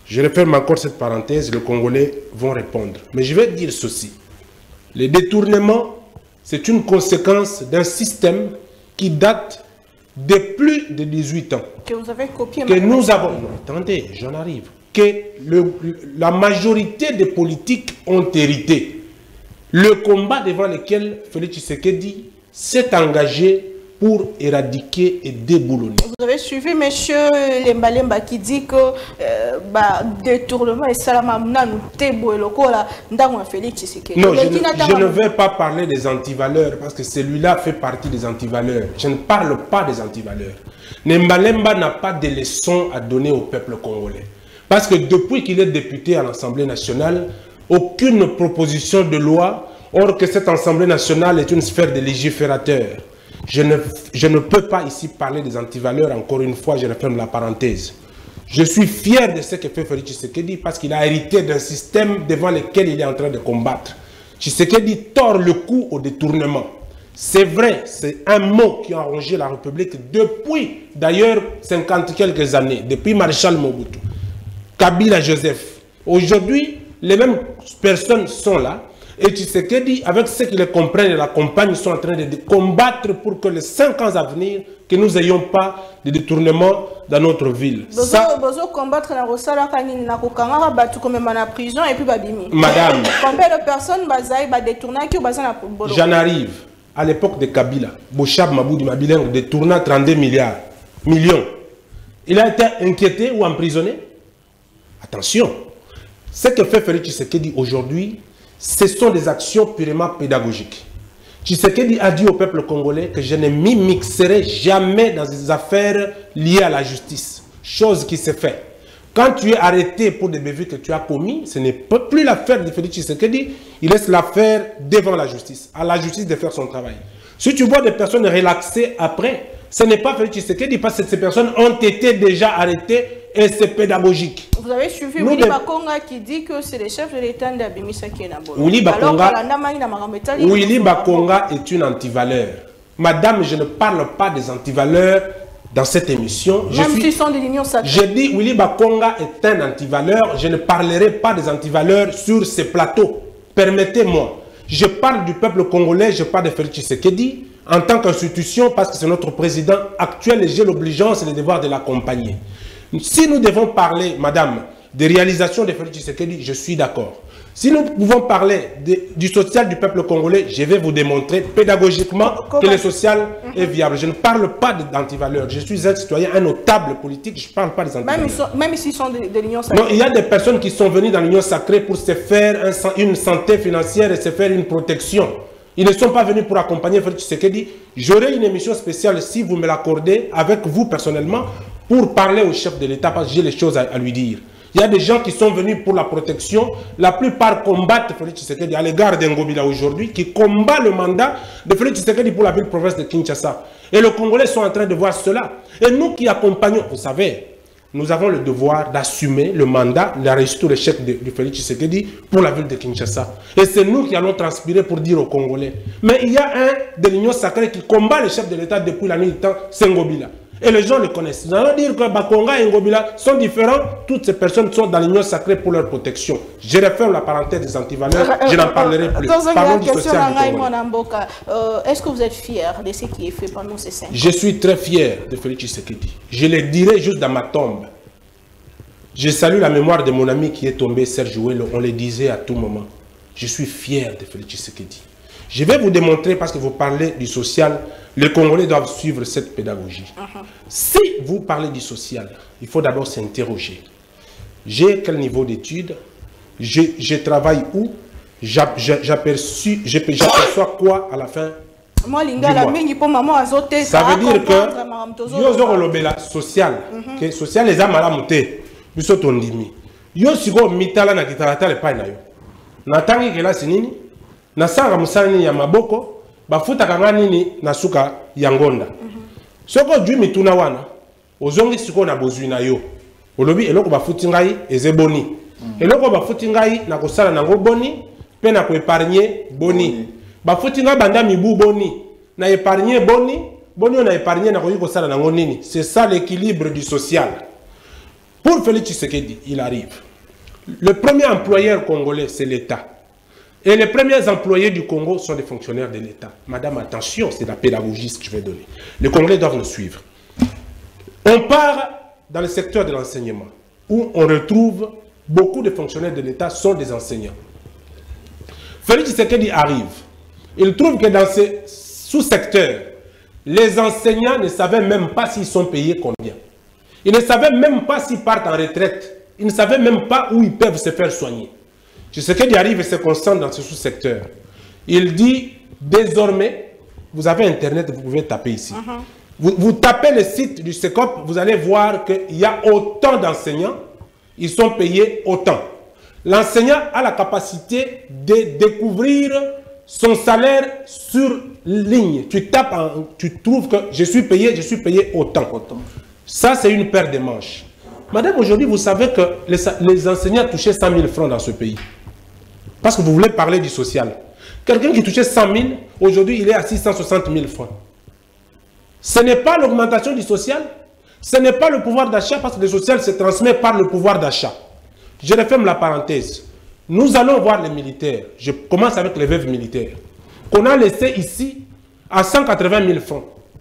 Je referme encore cette parenthèse, les Congolais vont répondre. Mais je vais dire ceci. Les détournements, c'est une conséquence d'un système qui date de plus de dix-huit ans. Que vous avez copié. Que nous avons... Non, attendez, j'en arrive. Que le, la majorité des politiques ont hérité. Le combat devant lequel Félix Tshisekedi s'est engagé pour éradiquer et déboulonner. Vous avez suivi M. Lemba Lemba qui dit que euh, bah, détournement et salamamna nous tebo et lokola ndamwa Félix Tshisekedi. Non, je ne, je ne vais pas parler des antivaleurs parce que celui-là fait partie des antivaleurs. Je ne parle pas des antivaleurs. Lemba Lemba n'a pas de leçons à donner au peuple congolais. Parce que depuis qu'il est député à l'Assemblée nationale, aucune proposition de loi, or que cette Assemblée nationale est une sphère de légiférateurs. Je ne, je ne peux pas ici parler des antivaleurs, encore une fois, je referme la parenthèse. Je suis fier de ce que fait Félix Tshisekedi parce qu'il a hérité d'un système devant lequel il est en train de combattre. Tshisekedi tord le cou au détournement. C'est vrai, c'est un mot qui a rongé la République depuis, d'ailleurs, cinquante quelques années, depuis Maréchal Mobutu, Kabila Joseph. Aujourd'hui, les mêmes personnes sont là. Et Tshisekedi, avec ceux qui les comprennent et l'accompagnent, sont en train de combattre pour que les cinq ans à venir, que nous n'ayons pas de détournement dans notre ville. Ça, combattre la prison et puis madame, combien de personnes basaï détourner qui j'en arrive. À l'époque de Kabila, Bochab Maboudi Mabilengo détourna trente-deux milliards, millions. Il a été inquiété ou emprisonné? Attention, ce que fait Félix Tshisekedi aujourd'hui, ce sont des actions purement pédagogiques. Tshisekedi a dit au peuple congolais que je ne m'y mixerai jamais dans des affaires liées à la justice. Chose qui s'est faite. Quand tu es arrêté pour des bévues que tu as commis, ce n'est plus l'affaire de Félix Tshisekedi, il laisse l'affaire devant la justice, à la justice de faire son travail. Si tu vois des personnes relaxées après, ce n'est pas Félix Tshisekedi parce que ces personnes ont été déjà arrêtées et c'est pédagogique. Vous avez suivi Willy de... Bakonga qui dit que c'est le chef de l'État d'Abimisa qui est là. Willy Bakonga, Willy Bakonga est une antivaleur. Madame, je ne parle pas des antivaleurs dans cette émission. Même je suis... s'ils sont de l'Union sacrée. Je dis Willy Bakonga est un antivaleur. Je ne parlerai pas des antivaleurs sur ces plateaux. Permettez-moi. Je parle du peuple congolais, je parle de Félix Tshisekedi en tant qu'institution parce que c'est notre président actuel et j'ai l'obligeance et le devoir de l'accompagner. Si nous devons parler, madame, des réalisations de Félix Tshisekedi, je suis d'accord. Si nous pouvons parler de, du social du peuple congolais, je vais vous démontrer pédagogiquement Comment? que le social mm-hmm. est viable. Je ne parle pas d'antivaleurs. Je suis un citoyen, un notable politique, je ne parle pas des antivaleurs. Même s'ils sont de, de l'Union sacrée. Non, il y a des personnes qui sont venues dans l'Union sacrée pour se faire un, une santé financière et se faire une protection. Ils ne sont pas venus pour accompagner Félix Tshisekedi. J'aurai une émission spéciale, si vous me l'accordez, avec vous personnellement, pour parler au chef de l'État, parce que j'ai les choses à, à lui dire. Il y a des gens qui sont venus pour la protection. La plupart combattent Félix Tshisekedi à l'égard d'Ngobila aujourd'hui, qui combat le mandat de Félix Tshisekedi pour la ville-province de Kinshasa. Et les Congolais sont en train de voir cela. Et nous qui accompagnons, vous savez, nous avons le devoir d'assumer le mandat, la réussite ou l'échec de, de Félix Tshisekedi pour la ville de Kinshasa. Et c'est nous qui allons transpirer pour dire aux Congolais. Mais il y a un de l'Union sacrée qui combat le chef de l'État depuis la nuit du temps, c'est Ngobila. Et les gens le connaissent. Nous allons dire que Bakonga et Ngobila sont différents. Toutes ces personnes sont dans l'Union sacrée pour leur protection. Je referme la parenthèse des antivaleurs. Je n'en parlerai plus. Parlons du social du Congo. Euh, Est-ce que vous êtes fier de ce qui est fait pendant ces cinq ans? Je suis très fier de Félix Tshisekedi. Je le dirai juste dans ma tombe. Je salue la mémoire de mon ami qui est tombé, Serge Ouello. On le disait à tout moment. Je suis fier de Félix Tshisekedi. Je vais vous démontrer, parce que vous parlez du social, les Congolais doivent suivre cette pédagogie. Uh-huh. Si vous parlez du social, il faut d'abord s'interroger. J'ai quel niveau d'études? je, je travaille où? J'aperçois quoi à la fin Moi, lingala mingi pour maman azote. Ça veut dire que yo zo lobela social, que social les amala muté. Biso tondimi. Yo siko mitala na kitarata le pa na yo. Natangi kela sinini? Nasanga musani ya maboko, bafuta kanga nini na suka ya ngonda. Mm -hmm. Soko jui mituna wana, ozongi siko na bozui na yo. Olobi eloko bafuti ngai eze boni. Mm -hmm. Eloko bafuti ngai na kosala nango boni, pe na ko épargner boni. Mm -hmm. Bafuti ngai banda mibu boni, na épargner boni, boni na épargner na ko kosala nango nini. C'est ça l'équilibre du social. Pour Félix Tshisekedi, il arrive. Le premier employeur congolais, c'est l'État. Et les premiers employés du Congo sont des fonctionnaires de l'État. Madame, attention, c'est la pédagogie que je vais donner. Les Congolais doivent nous suivre. On part dans le secteur de l'enseignement, où on retrouve beaucoup de fonctionnaires de l'État sont des enseignants. Félix Tshisekedi arrive. Il trouve que dans ces sous-secteurs, les enseignants ne savaient même pas s'ils sont payés combien. Ils ne savaient même pas s'ils partent en retraite. Ils ne savaient même pas où ils peuvent se faire soigner. Tshisekedi arrive et se concentre dans ce sous-secteur. Il dit, désormais, vous avez Internet, vous pouvez taper ici. Uh-huh. vous, vous tapez le site du SECOP, vous allez voir qu'il y a autant d'enseignants, ils sont payés autant. L'enseignant a la capacité de découvrir son salaire sur ligne. Tu tapes, en, tu trouves que je suis payé, je suis payé autant. autant. Ça, c'est une paire de manches. Madame, aujourd'hui, vous savez que les, les enseignants touchaient cent mille francs dans ce pays. Parce que vous voulez parler du social. Quelqu'un qui touchait cent mille, aujourd'hui, il est à six cent soixante mille francs. Ce n'est pas l'augmentation du social, ce n'est pas le pouvoir d'achat, parce que le social se transmet par le pouvoir d'achat. Je referme la parenthèse. Nous allons voir les militaires. Je commence avec les veuves militaires. Qu'on a laissé ici à cent quatre-vingt mille francs.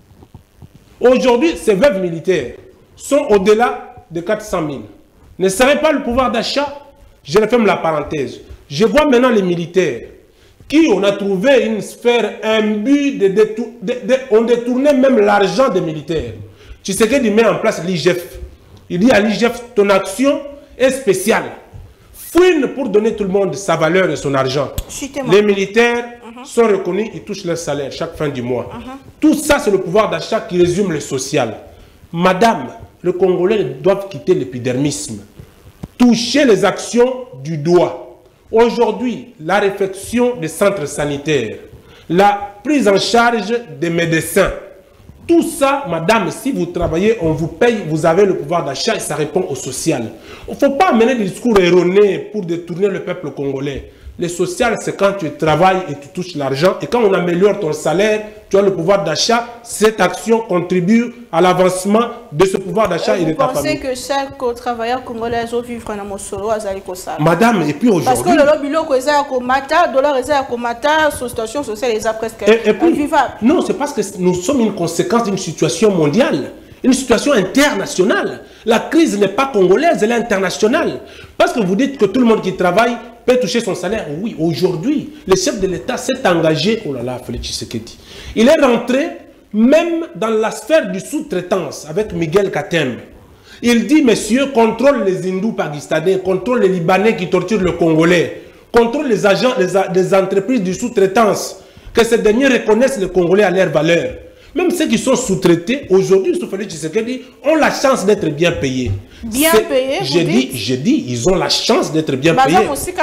Aujourd'hui, ces veuves militaires sont au-delà de quatre cent mille. Ne serait pas le pouvoir d'achat? Je referme la parenthèse. Je vois maintenant les militaires qui, on a trouvé une sphère, un but, de détour, de, de, on détournait même l'argent des militaires. Tu sais qu'il met en place l'I G F. Il dit à l'I G F, ton action est spéciale. Fouine pour donner tout le monde sa valeur et son argent. Les militaires uh-huh. sont reconnus, ils touchent leur salaire chaque fin du mois. Uh-huh. Tout ça, c'est le pouvoir d'achat qui résume le social. Madame, les Congolais doivent quitter l'épidermisme. Toucher les actions du doigt. Aujourd'hui, la réfection des centres sanitaires, la prise en charge des médecins, tout ça, madame, si vous travaillez, on vous paye, vous avez le pouvoir d'achat et ça répond au social. Il ne faut pas amener des discours erronés pour détourner le peuple congolais. Le social, c'est quand tu travailles et tu touches l'argent. Et quand on améliore ton salaire, tu as le pouvoir d'achat. Cette action contribue à l'avancement de ce pouvoir d'achat et de ta famille. Vous pensez que chaque travailleur congolais doit vivre dans mon solo à Zalikosala? Madame, et puis aujourd'hui... Parce que le lobby local est à Komata, dollar est à Komata, sa situation sociale est presque invivable. Non, c'est parce que nous sommes une conséquence d'une situation mondiale. Une situation internationale. La crise n'est pas congolaise, elle est internationale. Parce que vous dites que tout le monde qui travaille peut toucher son salaire. Oui, aujourd'hui, le chef de l'État s'est engagé. Oh là là, Félix Tshisekedi. Il est rentré même dans la sphère du sous-traitance avec Miguel Katem. Il dit, messieurs, contrôle les hindous pakistanais, contrôle les Libanais qui torturent le Congolais, contrôle les agents, les, les entreprises du sous-traitance, que ces derniers reconnaissent les Congolais à leur valeur. Même ceux qui sont sous-traités, aujourd'hui, sous Félix Tshisekedi, ont la chance d'être bien payés. Bien payés, J'ai dit, j'ai dit, ils ont la chance d'être bien payés.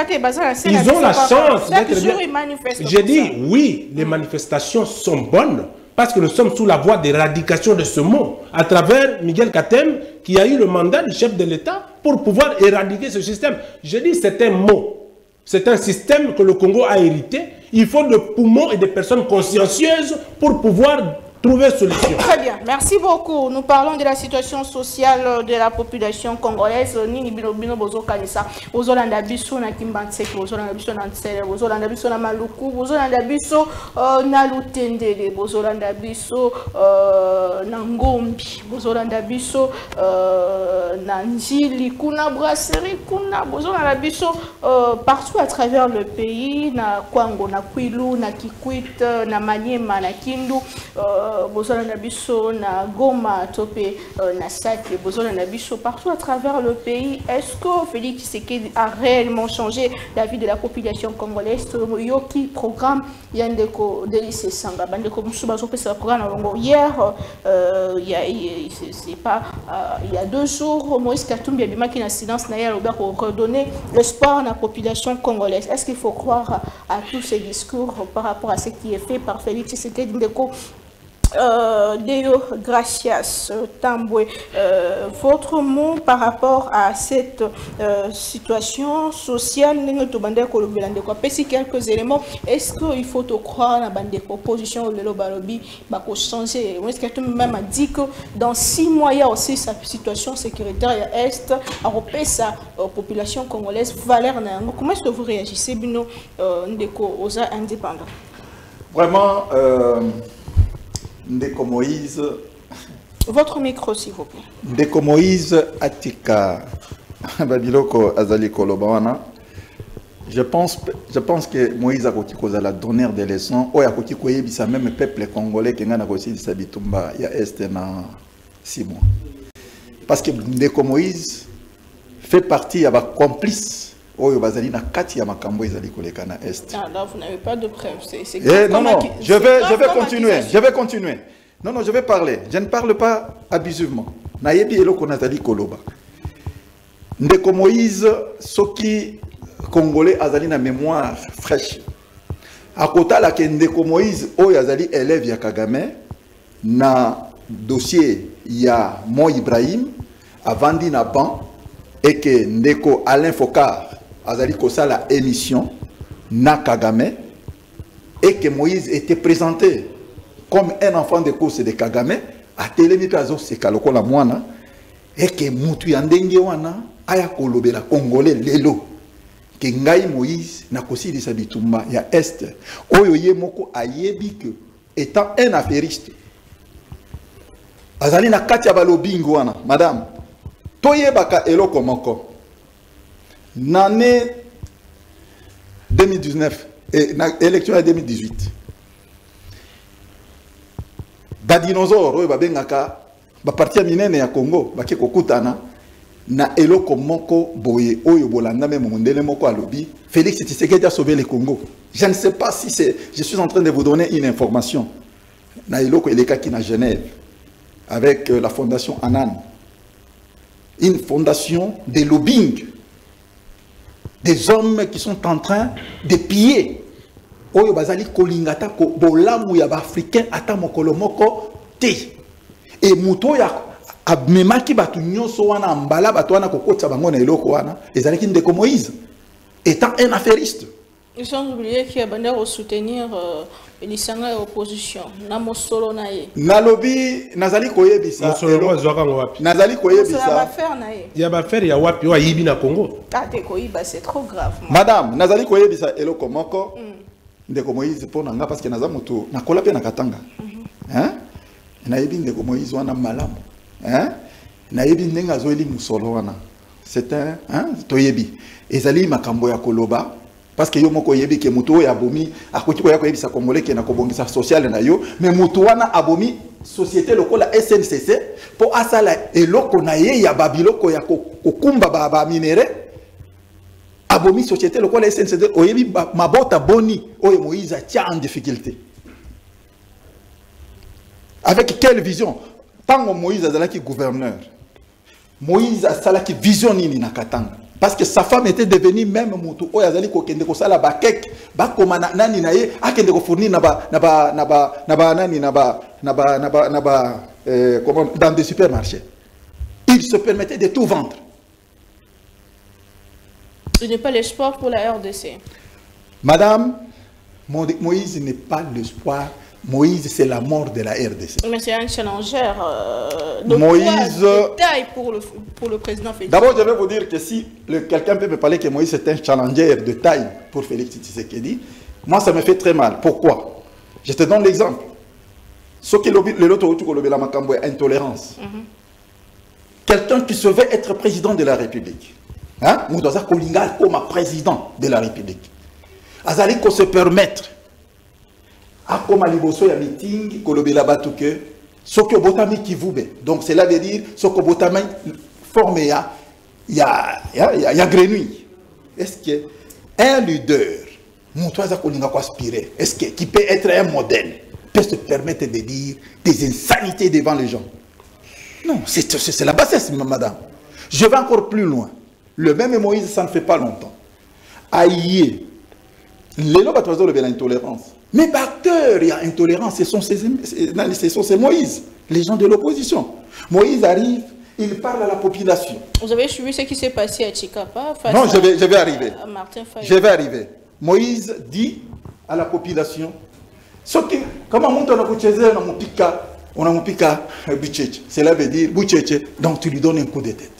Ils ont la chance d'être bien payés. J'ai dit, oui, les manifestations sont bonnes, parce que nous sommes sous la voie d'éradication de ce mot, à travers Miguel Katem, qui a eu le mandat du chef de l'État pour pouvoir éradiquer ce système. J'ai dit, c'est un mot. C'est un système que le Congo a hérité. Il faut des poumons et des personnes consciencieuses pour pouvoir trouver solution. Très bien, merci beaucoup. Nous parlons de la situation sociale de la population congolaise. Nini bino bino bozo kanisa. Bozo landa biso na Kimbantseke, bozo landa biso na Ntsele, bozo landa biso na Maluku, bozo landa biso na Lutendele, bozo landa biso na Ngombi, bozo landa biso na Njili, kuna brasserie, kuna bozo landa biso partout à travers le pays, na Kwango, na Kwilu, na Kikwit, na Maniema, na Kindu. Bozona Nabiso, na Goma, Topé, na Sake, Bozona Nabiso, partout à travers le pays. Est-ce que Félix Tshisekedi a réellement changé la vie de la population congolaise? Yoki programme Yandeko Delice Sanga, Bandeko Moussoubazo, c'est le programme hier, il y a, c'est pas, il y a deux jours, Moïse Katumbi a bien qui n'a silence n'a pas pour redonner le sport à la population congolaise. Est-ce qu'il faut croire à tous ces discours par rapport à ce qui est fait par Félix Tshisekedi? Euh, Deo Gracias Tambwe, euh, votre mot par rapport à cette euh, situation sociale, si quelques éléments, est-ce qu'il faut te croire dans des propositions de l'Obalobi pour changer? Est-ce que tu même a dit que dans six mois, il y a aussi sa situation sécuritaire à Est, à repérer sa euh, population congolaise, valeur? Comment est-ce que vous réagissez, Bino, euh, aux indépendants? Vraiment, euh, Ndeko Moïse. Votre micro, s'il vous plaît. Ndeko Moïse Atika Babiloko Azali Kolobawana. Je pense, je pense que Moïse a cause la donner des leçons. Ou a côté ça même peuple congolais qui a aussi dit Sabitumba il y a est dans six mois. Parce que Ndeko Moïse fait partie il y a complice. Oyo bazali na kati ya makambo ezali koleka na est. Ah, là vous n'avez pas de preuves, c'est eh, non non, je vais je vais continuer, je vais continuer. Non non, je vais parler. Je ne parle pas abusivement. Na yebi eloko Nathalie Koloba. Ndeko Moïse soki congolais azali na mémoire fraîche. À côté la ke Ndeko Moïse oyo azali élève ya Kagame na dossier ya Mo Ibrahim avandi na ban et que Ndeko Alain Fokar azali kosala émission na Kagame et que Moïse était présenté comme un enfant de course de Kagame à télémito azo sekaloko la mwana et que mutu ya ndenge wana aya kolobela congolais lelo que ngai Moïse na kosilisa bitumba ya est oyo ye moko ayebi que étant un affairiste azali na kati ya balobingo wana madame toyebaka eloko moko l'année deux mille dix-neuf et élection deux mille dix-huit ba dinosaure oyo babengaka ba parti minene ya Congo bake kokutana na eloko moko boye oyo bolanda même mondele moko alobi Félix Tshisekedi a sauvé le Congo. Je ne sais pas si c'est, je suis en train de vous donner une information na eloko eleka ki na Genève avec euh, la fondation Anan, une fondation de lobbying, des hommes qui sont en train de piller. Oyo bazali kolingata ko bolamu ya ba africain ata mokolo moko te. Et muto ya abmemaki batu nyonso wana mbala batu wana kokotsa bango na eloko wana ezalaki Ndeko Moïse étant un affairiste. Ils ont oublié qu'il y a bandé au soutenir euh, l'Isanga opposition. Namo solo nae. Nalobi nazali koyebisa. Mosolo azwaka wapi. Nazali koyebisa. Ça va faire nae. Il y a ba faire ya wapi wa yibi na Congo. Ah te koyiba c'est trop grave. Madame, nazali koyebisa eloko moko. Ndeko Moïse pour nanga parce que naza moto nakola pe na Katanga. Hein? Na yebi Ndeko Moïse wana malamu. Hein? Na yebi ndenga zoeli musolo wana. C'est un hein toyebi. Ezali makambo ya koloba. Parce que yo moko yebi ke mutu ya abomi akoki ko ya ko yebisa congolais ke na kobongisa social na yo mais mutu wana abomi société lokola S N C C po asala eloko na ye ya babiloko ya kokumba ba ba minere abomi société lokola S N C C oyebi mabota boni oyo Moïse tia en difficulté. Avec quelle vision? Tango Moïse azalaki gouverneur, Moïse asalaki vision nini na Katanga? Parce que sa femme était devenue même mutu oyo azali ko kende ko sala ba kek ba koma nani na ye akende ko fournir na ba na ba na ba na ba nani na ba na ba na ba na ba euh, comment dans des supermarchés. Il se permettait de tout vendre. Ce n'est pas l'espoir pour la R D C. Madame, Moïse n'est pas l'espoir. Moïse, c'est la mort de la R D C. Mais c'est un challenger euh, de Moïse, de taille pour le, pour le président Félix. D'abord, je vais vous dire que si quelqu'un peut me parler que Moïse est un challenger de taille pour Félix Tshisekedi, moi, ça me fait très mal. Pourquoi? Je te donne l'exemple. Ce qui est l'autre la makambo est intolérance. Quelqu'un qui se veut être président de la République. Hein? Moudaza Kolinga comme président de la République. Azali ko se permettre à comme liboso ya meeting kolobela batuke soko botami kivube donc cela veut dire soko botami formé ya ya ya ya grenouille. Est-ce que un leader montoisa kolinga ko aspirer est-ce que qui peut être un modèle peut se permettre de dire des insanités devant les gens? Non, c'est c'est la bassesse madame. Je vais encore plus loin. Le même Moïse, ça ne fait pas longtemps. Aïe, les lois de l'intolérance. Mais acteur, il y a intolérance, ce sont ces, ce sont ces Moïse, les gens de l'opposition. Moïse arrive, il parle à la population. Vous avez suivi ce qui s'est passé à Chikapa face Non, je vais, je vais arriver. à Martin Faye. Je vais arriver. Moïse dit à la population, ce qui, comment on a on a on a cela veut dire Boucheche, donc tu lui donnes un coup de tête.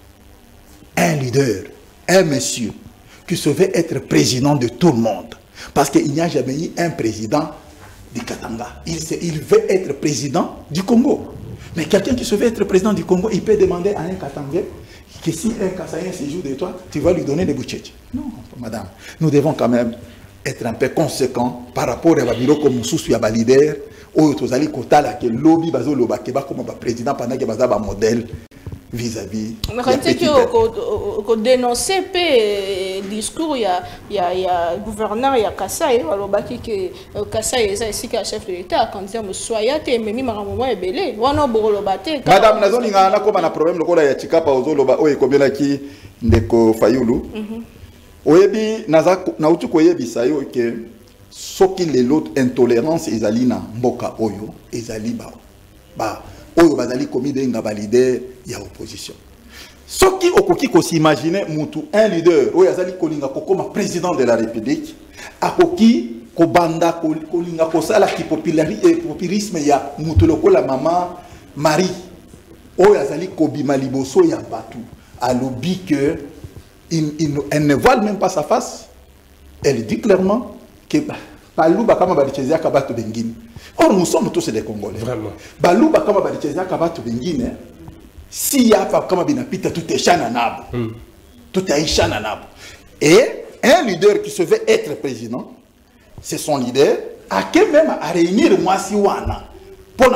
Un leader, un monsieur qui se veut être président de tout le monde. Parce qu'il n'y a jamais eu un président du Katanga. Il, il veut être président du Congo. Mais quelqu'un qui se veut être président du Congo, il peut demander à un Katangais que si un Kassaïen se joue de toi, tu vas lui donner des bouchettes. Non, madame. Nous devons quand même être un peu conséquents par rapport à Babilo comme Moussou Yaba leader, ou Tozali Kotala, qui est lobby bazo lobakeba comme président pendant que baza ba modèle vis-à-vis. Mais quand tu as dénoncé le discours, il y a le gouverneur, il y a Kassai, il Kassai est ici le chef de l'État, quand il dit que soyez mais mi maramomo est belé. Madame, nous avons un problème, le cas de Chikapa Ozoloba, ou combien qui ndeko Fayulu. Oyebi nautu koyebi sayo que soki les l'autre intolérance ezali na mboka oyo ezali ba ba oyo bazali komi de nga leader ya opposition. Soki okoki ko s'imaginer mutu un leader oyo azali kolinga kokoma président de la République akoki ko banda kolinga ko sala ki popularité populisme ya mutu lokola mama Marie oyo azali kobima liboso ya batu alobi que il, il, elle ne voile même pas sa face. Elle dit clairement que Balou Bakama Badichezia Kabato Bengine. Or, nous sommes tous des Congolais. Vraiment. Balou Bakama Badichezia Kabato Bengine. Si y a Fakama Binapita, tout est chananable. Mm. Tout est chananable. Et un leader qui se veut être président, c'est son leader, à quel même à réunir moi si wana. Pour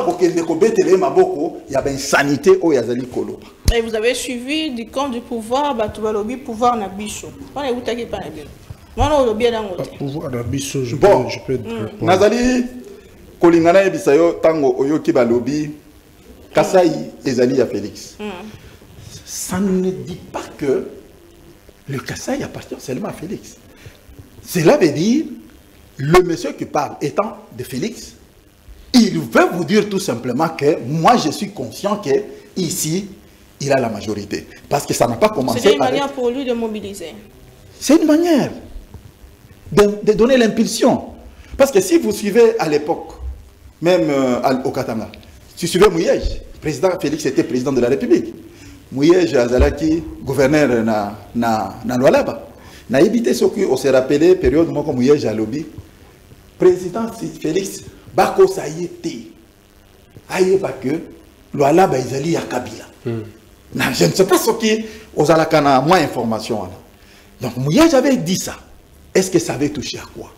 il y a une sanité au Yazali Kolo. Et vous avez suivi du camp du pouvoir, Batoualobi, pouvoir na bicho. On est où t'as qui parle bien. Moi, on a bien dans le pouvoir na bicho, je bon. peux, je peux. Mm. Nazali Kolingana Bisayo Tango Oyoki Balobi Kasai mm. Ezali à Félix. Mm. Ça ne dit pas que le Kasai appartient seulement à Félix. Cela veut dire le monsieur qui parle étant de Félix. Il veut vous dire tout simplement que moi je suis conscient que ici il a la majorité. Parce que ça n'a pas commencé. C'est une manière avec... pour lui de mobiliser. C'est une manière de, de donner l'impulsion. Parce que si vous suivez à l'époque, même euh, au Katanga, si vous suivez Mouyej, président Félix était président de la République. Mouyej Azalaki, gouverneur na na na Lualaba. Na évité ce qu'on s'est rappelé période où Mouyej a lobby. Président Félix Bako ça y était. Aïe pas que Lualaba Izali à Kabila. Mm. Non, je ne sais pas ce qui aux Alakana moins information. Donc Mouyej avait dit ça. Est-ce que ça avait touché à quoi?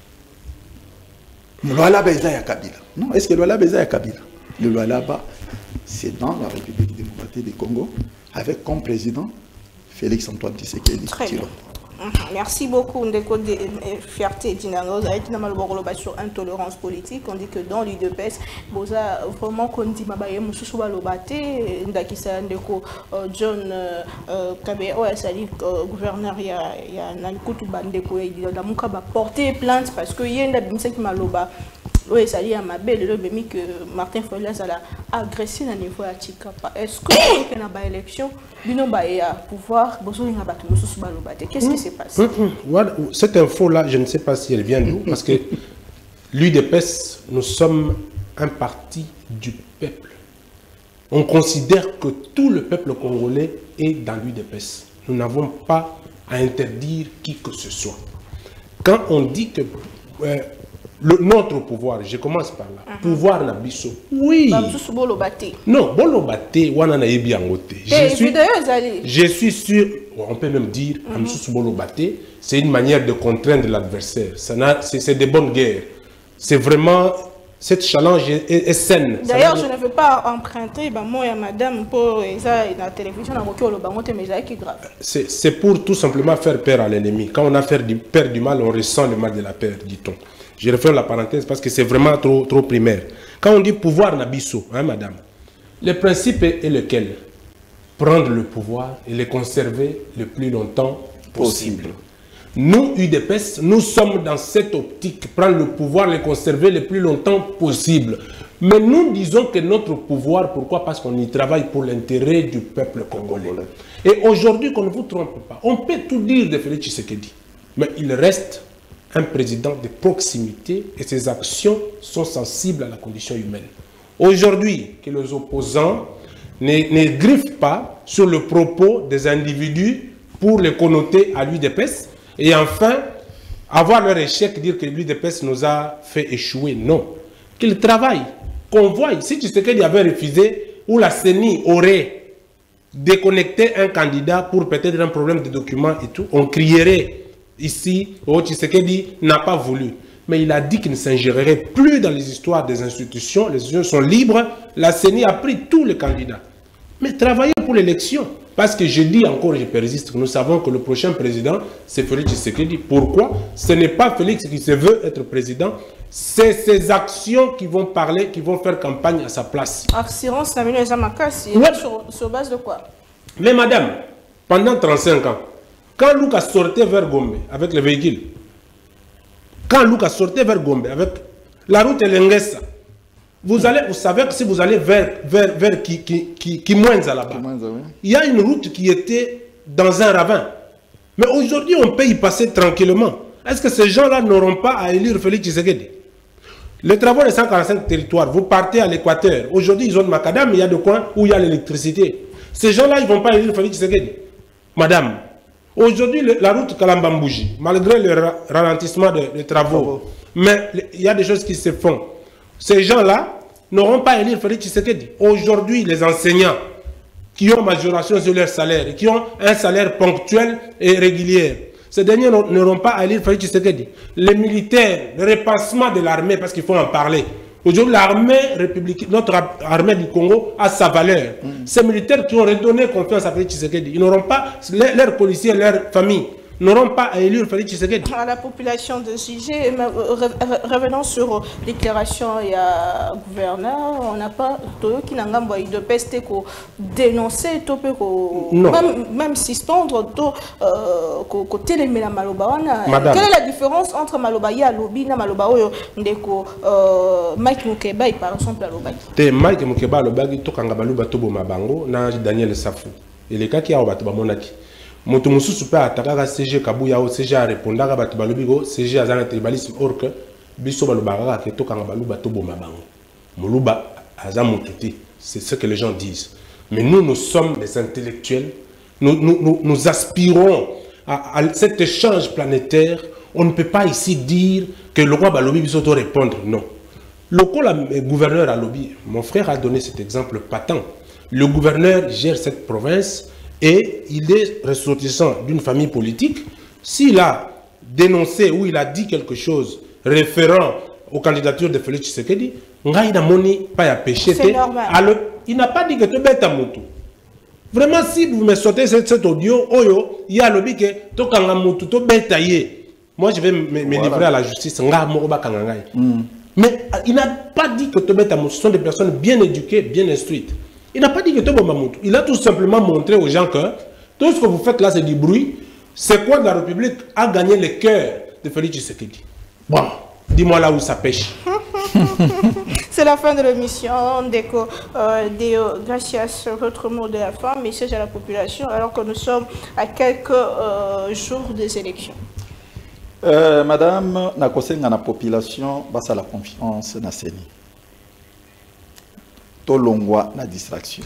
Lualaba Izali à Kabila. Non, est-ce que Lualaba Izali à Kabila? Le Lualaba, c'est dans la République démocratique du Congo, avec comme président Félix Antoine Tshisekedi. Très bien. Merci beaucoup. Ndeko de fierté Dinangoz a été sur intolérance politique. On dit que dans l'U D P S, boza vraiment qu'on dit mabaye mususu balobate ndakisa ndeko John Kabe Oasali gouverneur ya ya Nankutu bandeko ya la muka ba porter plainte parce que yenda bimisa ki maloba. Oui, ça dit à ma belle, le bémi que Martin Faye a agressé à niveau à Chikapa. Est-ce que y a une élection, bino ba ya pouvoir, besoin de battre nous sous balobate. Qu'est-ce qui s'est passé? Cette info-là, je ne sais pas si elle vient d'où, parce que l'U D P S, nous sommes un parti du peuple. On considère que tout le peuple congolais est dans l'U D P S. Nous n'avons pas à interdire qui que ce soit. Quand on dit que euh, Le, notre pouvoir, je commence par là. Uh -huh. Pouvoir na biso. Oui. Non, bolobate wana na yebi angote. Je suis Je suis sûr, on peut même dire uh -huh. bolobate, c'est une manière de contraindre l'adversaire. C'est des bonnes guerres. C'est vraiment cette challenge est, est, est saine. D'ailleurs, je ne veux pas emprunter ben moi et madame pour ça la télévision mais grave. C'est pour tout simplement faire peur à l'ennemi. Quand on a fait du peur du mal, on ressent le mal de la peur, dit-on. Je referme la parenthèse parce que c'est vraiment trop, trop primaire. Quand on dit pouvoir nabiso, hein, madame, le principe est, est lequel? Prendre le pouvoir et le conserver le plus longtemps possible. possible. Nous, U D P S, nous sommes dans cette optique, prendre le pouvoir, le conserver le plus longtemps possible. Mais nous disons que notre pouvoir, pourquoi? Parce qu'on y travaille pour l'intérêt du peuple congolais. Et aujourd'hui, qu'on ne vous trompe pas, on peut tout dire de Félix Tshisekedi, mais il reste un président de proximité et ses actions sont sensibles à la condition humaine. Aujourd'hui, que les opposants ne, ne griffent pas sur le propos des individus pour les connoter à l'U D P S et enfin, avoir leur échec, dire que l'U D P S nous a fait échouer. Non. Qu'ils travaillent, qu'on voie. Si Tshisekedi avait refusé, ou la C E N I aurait déconnecté un candidat pour peut-être un problème de documents et tout, on crierait ici, oh, Tshisekedi n'a pas voulu. Mais il a dit qu'il ne s'ingérerait plus dans les histoires des institutions. Les institutions sont libres. La C E N I a pris tous les candidats. Mais travaillez pour l'élection. Parce que je dis encore et je persiste, nous savons que le prochain président, c'est Félix Tshisekedi. Pourquoi? Ce n'est pas Félix qui se veut être président, c'est ses actions qui vont parler, qui vont faire campagne à sa place. Assurance, sur, sur base de quoi? Mais madame, pendant trente-cinq ans, quand Lucas sortait vers Gombe avec le véhicule, quand Lucas sortait vers Gombe avec la route Lengesa, vous, allez, vous savez que si vous allez vers, vers, vers qui, qui, qui, qui Mwenza là-bas, il y a une route qui était dans un ravin. Mais aujourd'hui, on peut y passer tranquillement. Est-ce que ces gens-là n'auront pas à élire Félix Tshisekedi? Les travaux des cent quarante-cinq territoires, vous partez à l'Équateur. Aujourd'hui, ils ont de macadam, il y a des coins où il y a l'électricité. Ces gens-là, ils ne vont pas élire Félix Tshisekedi. Madame, aujourd'hui, la route Kalambambouji, malgré le ra ralentissement des de travaux, mais il y a des choses qui se font. Ces gens-là n'auront pas à élire Félix Tshisekedi. Aujourd'hui, les enseignants qui ont majoration sur leur salaire et qui ont un salaire ponctuel et régulier, ces derniers n'auront pas à élire Félix Tshisekedi. Les militaires, le repassement de l'armée, parce qu'il faut en parler. Aujourd'hui, l'armée républicaine, notre armée du Congo a sa valeur. Mm. Ces militaires qui ont redonné confiance à Félix Tshisekedi, ils n'auront pas, leurs policiers, leurs familles, n'auront pas à élire Félix Tshisekedi. À la population de Jugé, revenons sur déclaration et à gouverneur, on n'a pas qui n'a pas de peste pour dénoncer, même, même suspendre, côté les Maloba. Quelle est la différence entre Maloba et Alobi et Maloba ndeko Mike Mukeba par exemple Aloba? Te Mike Mukeba Aloba qui toka ngabalu batobo mabango na Daniel Safou. Et les cas qui a obato bamonaki. Moto mususu pe atakaka C G Kabuya o C G a répondaka bato balobiko C G azana tribalisme or que biso balobaka ke tokanga baluba to boma bango moluba aza mututi, c'est ce que les gens disent. Mais nous nous sommes des intellectuels, nous nous, nous, nous aspirons à, à cet échange planétaire. On ne peut pas ici dire que le roi balobi biso to répondre, non. Le gouverneur à lobby, mon frère a donné cet exemple patent. Le gouverneur gère cette province et il est ressortissant d'une famille politique. S'il a dénoncé ou il a dit quelque chose référent aux candidatures de Félix Tshisekedi, il n'a péché. Il n'a pas dit que tu es à Moutou. Vraiment, si vous me sortez cet, cet audio, il y a le but que tu es moi je vais me, me voilà. livrer à la justice. Mm. Mais il n'a pas dit que tu es à Moutou. Ce sont des personnes bien éduquées, bien instruites. Il n'a pas dit que tu es Moutou. Il a tout simplement montré aux gens que tout ce que vous faites là, c'est du bruit. C'est quoi de la République a gagné le cœur de Félix Tshisekedi? Bon, dis-moi là où ça pêche. C'est la fin de l'émission. Déco, euh, Déo, gracias, votre mot de la fin, message à la population, alors que nous sommes à quelques euh, jours des élections. Euh, Madame, na kosenga na population, basa la confiance na seni. Tolongwa na distraction.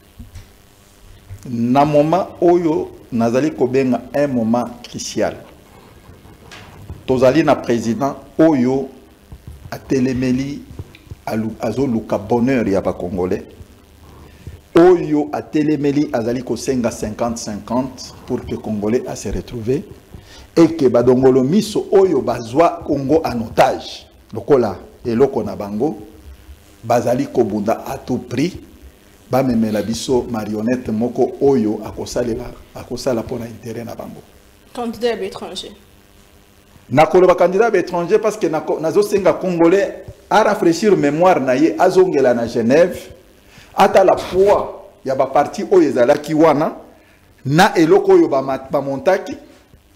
Na moment oyo nazali kobenga un moment crucial. Tozali na président oyo a telemeli azo luka bonheur ya ba congolais. Oyo a telemeli azali kosenga cinquante cinquante pour que congolais a se retrouver et que badongolo miso oyo bazwa Congo en otage. Lokola eloko na bango bazali kobunda à tout prix. Ba memela biso marionnette moko oyo akosalela akosala pour intérêt na bango. Candidat étranger. Nakolo ba candidat étranger parce que nazo senga congolais a rafraîchir mémoire na ye azongela na Genève ata la poids ya ba parti oyo ezala ki wana na eloko oyo ba ba montaki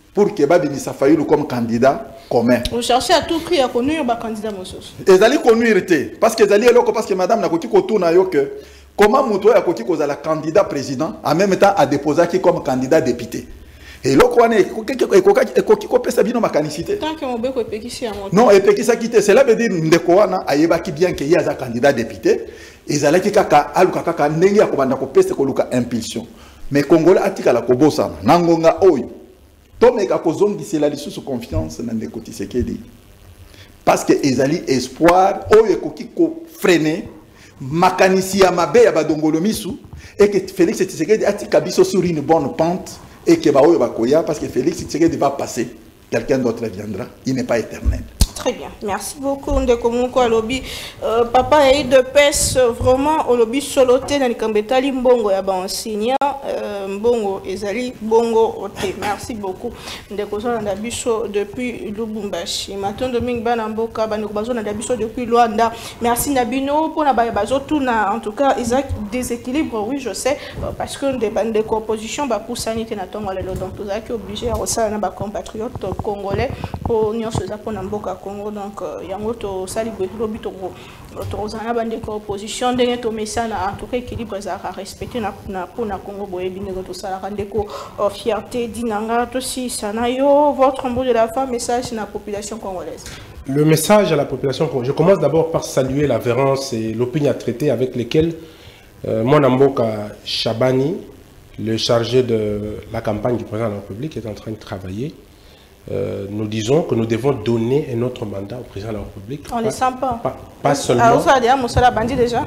pour que Babinisa Fayulu comme candidat commun. Vous cherchez à tout prix à connuire le candidat Mossos. Ils allaient connuire, parce que allaient parce que madame n'a pas autour que comment Mouto a côté la candidat président en même temps a déposé qui comme candidat député. Et là quoi est ma canicité. Tant que mon bec est péquissé à mon. Non, et péquissé quitté, cela veut dire Ndekoana ayeba qui bien qu'il y a un candidat député. Ils allaient qui kaka aluka kaka nengi akobanda ko peste ko luka impulsion. Mais Congolais atika la kobosa nangonga oyo. Tomeka kozongi c'est la lisusu confiance na Ndeko Tshisekedi. Parce que ezali espoir oyo ekoki ko freiner makanisi ya mabe ya badongolo misu et que Félix Tshisekedi atika biso sur une bonne pente et que ba oyo bakoya parce que Félix Tshisekedi va passer, quelqu'un d'autre viendra, il n'est pas éternel. Très bien, merci beaucoup Ndeko Mouko Alobi. Euh, papa a eu de pèse vraiment au lobby soloté dans les Kambetali Mbongo ya enseignant Mbongo ezali Bongo Ote. Merci beaucoup Ndeko Zona Ndabiso depuis Lubumbashi. Maton Doming Banamboka Bandeko Bazona Ndabiso depuis Luanda. Merci Nabino pour la bazo tout na en tout cas Isaac déséquilibre oui je sais parce que des bandes de opposition ba pour sanité na tongo lelo donc tout ça qui obligé à resala na ba compatriotes congolais pour union soza pour Namboka donc il y a un autre sali lobby to to zana bande ko opposition ndenge to mesana en tout cas équilibre za respecter na na pour na Congo boye bindeko to sala ndeko fierté dinanga to si sanayo votre mot de la fin message na population congolaise. Le message à la population congolaise, je commence d'abord par saluer la vérance et l'opinion à traiter avec lesquels euh, mon Amboka Chabani, le chargé de la campagne du président de la République, est en train de travailler. Euh, nous disons que nous devons donner un autre mandat au président de la République. On ne les sent pas. Pas, pas seulement. Alors, ça veut dire que bandit déjà.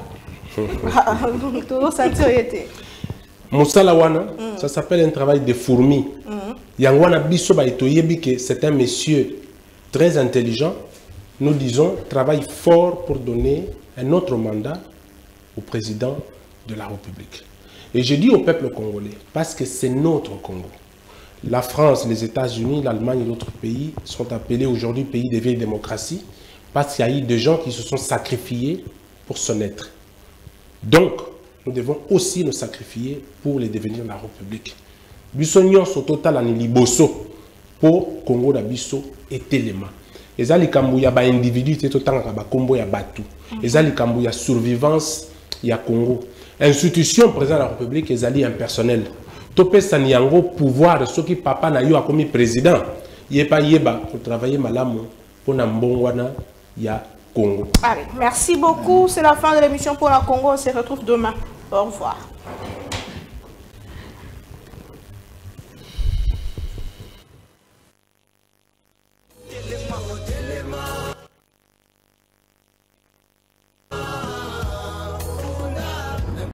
Moussala Wana, ça s'appelle un travail de fourmi. Yangwana Biso Baitoyebi, que c'est un monsieur très intelligent. Nous disons travaille fort pour donner un autre mandat au président de la République. Et je dis au peuple congolais, parce que c'est notre Congo. La France, les États-Unis, l'Allemagne et d'autres pays sont appelés aujourd'hui pays de vieille démocratie parce qu'il y a eu des gens qui se sont sacrifiés pour son être. Donc, nous devons aussi nous sacrifier pour les devenir de la République. Bissonion au total en liboso pour Congo da biso et Téléma. Et ça, les Kambouya ba individu, c'est autant que ba Combo ya batu. Et ça, les Kambouya survivance ya Congo. Institution président de la République, ils allaient impersonnel. Topé Sanyango pouvoir ce qui papa na yo a commis président. Yeba yeba pour travailler malamu pour Nambongwana ya Congo. Allez, merci beaucoup. C'est la fin de l'émission pour la Congo. On se retrouve demain. Au revoir.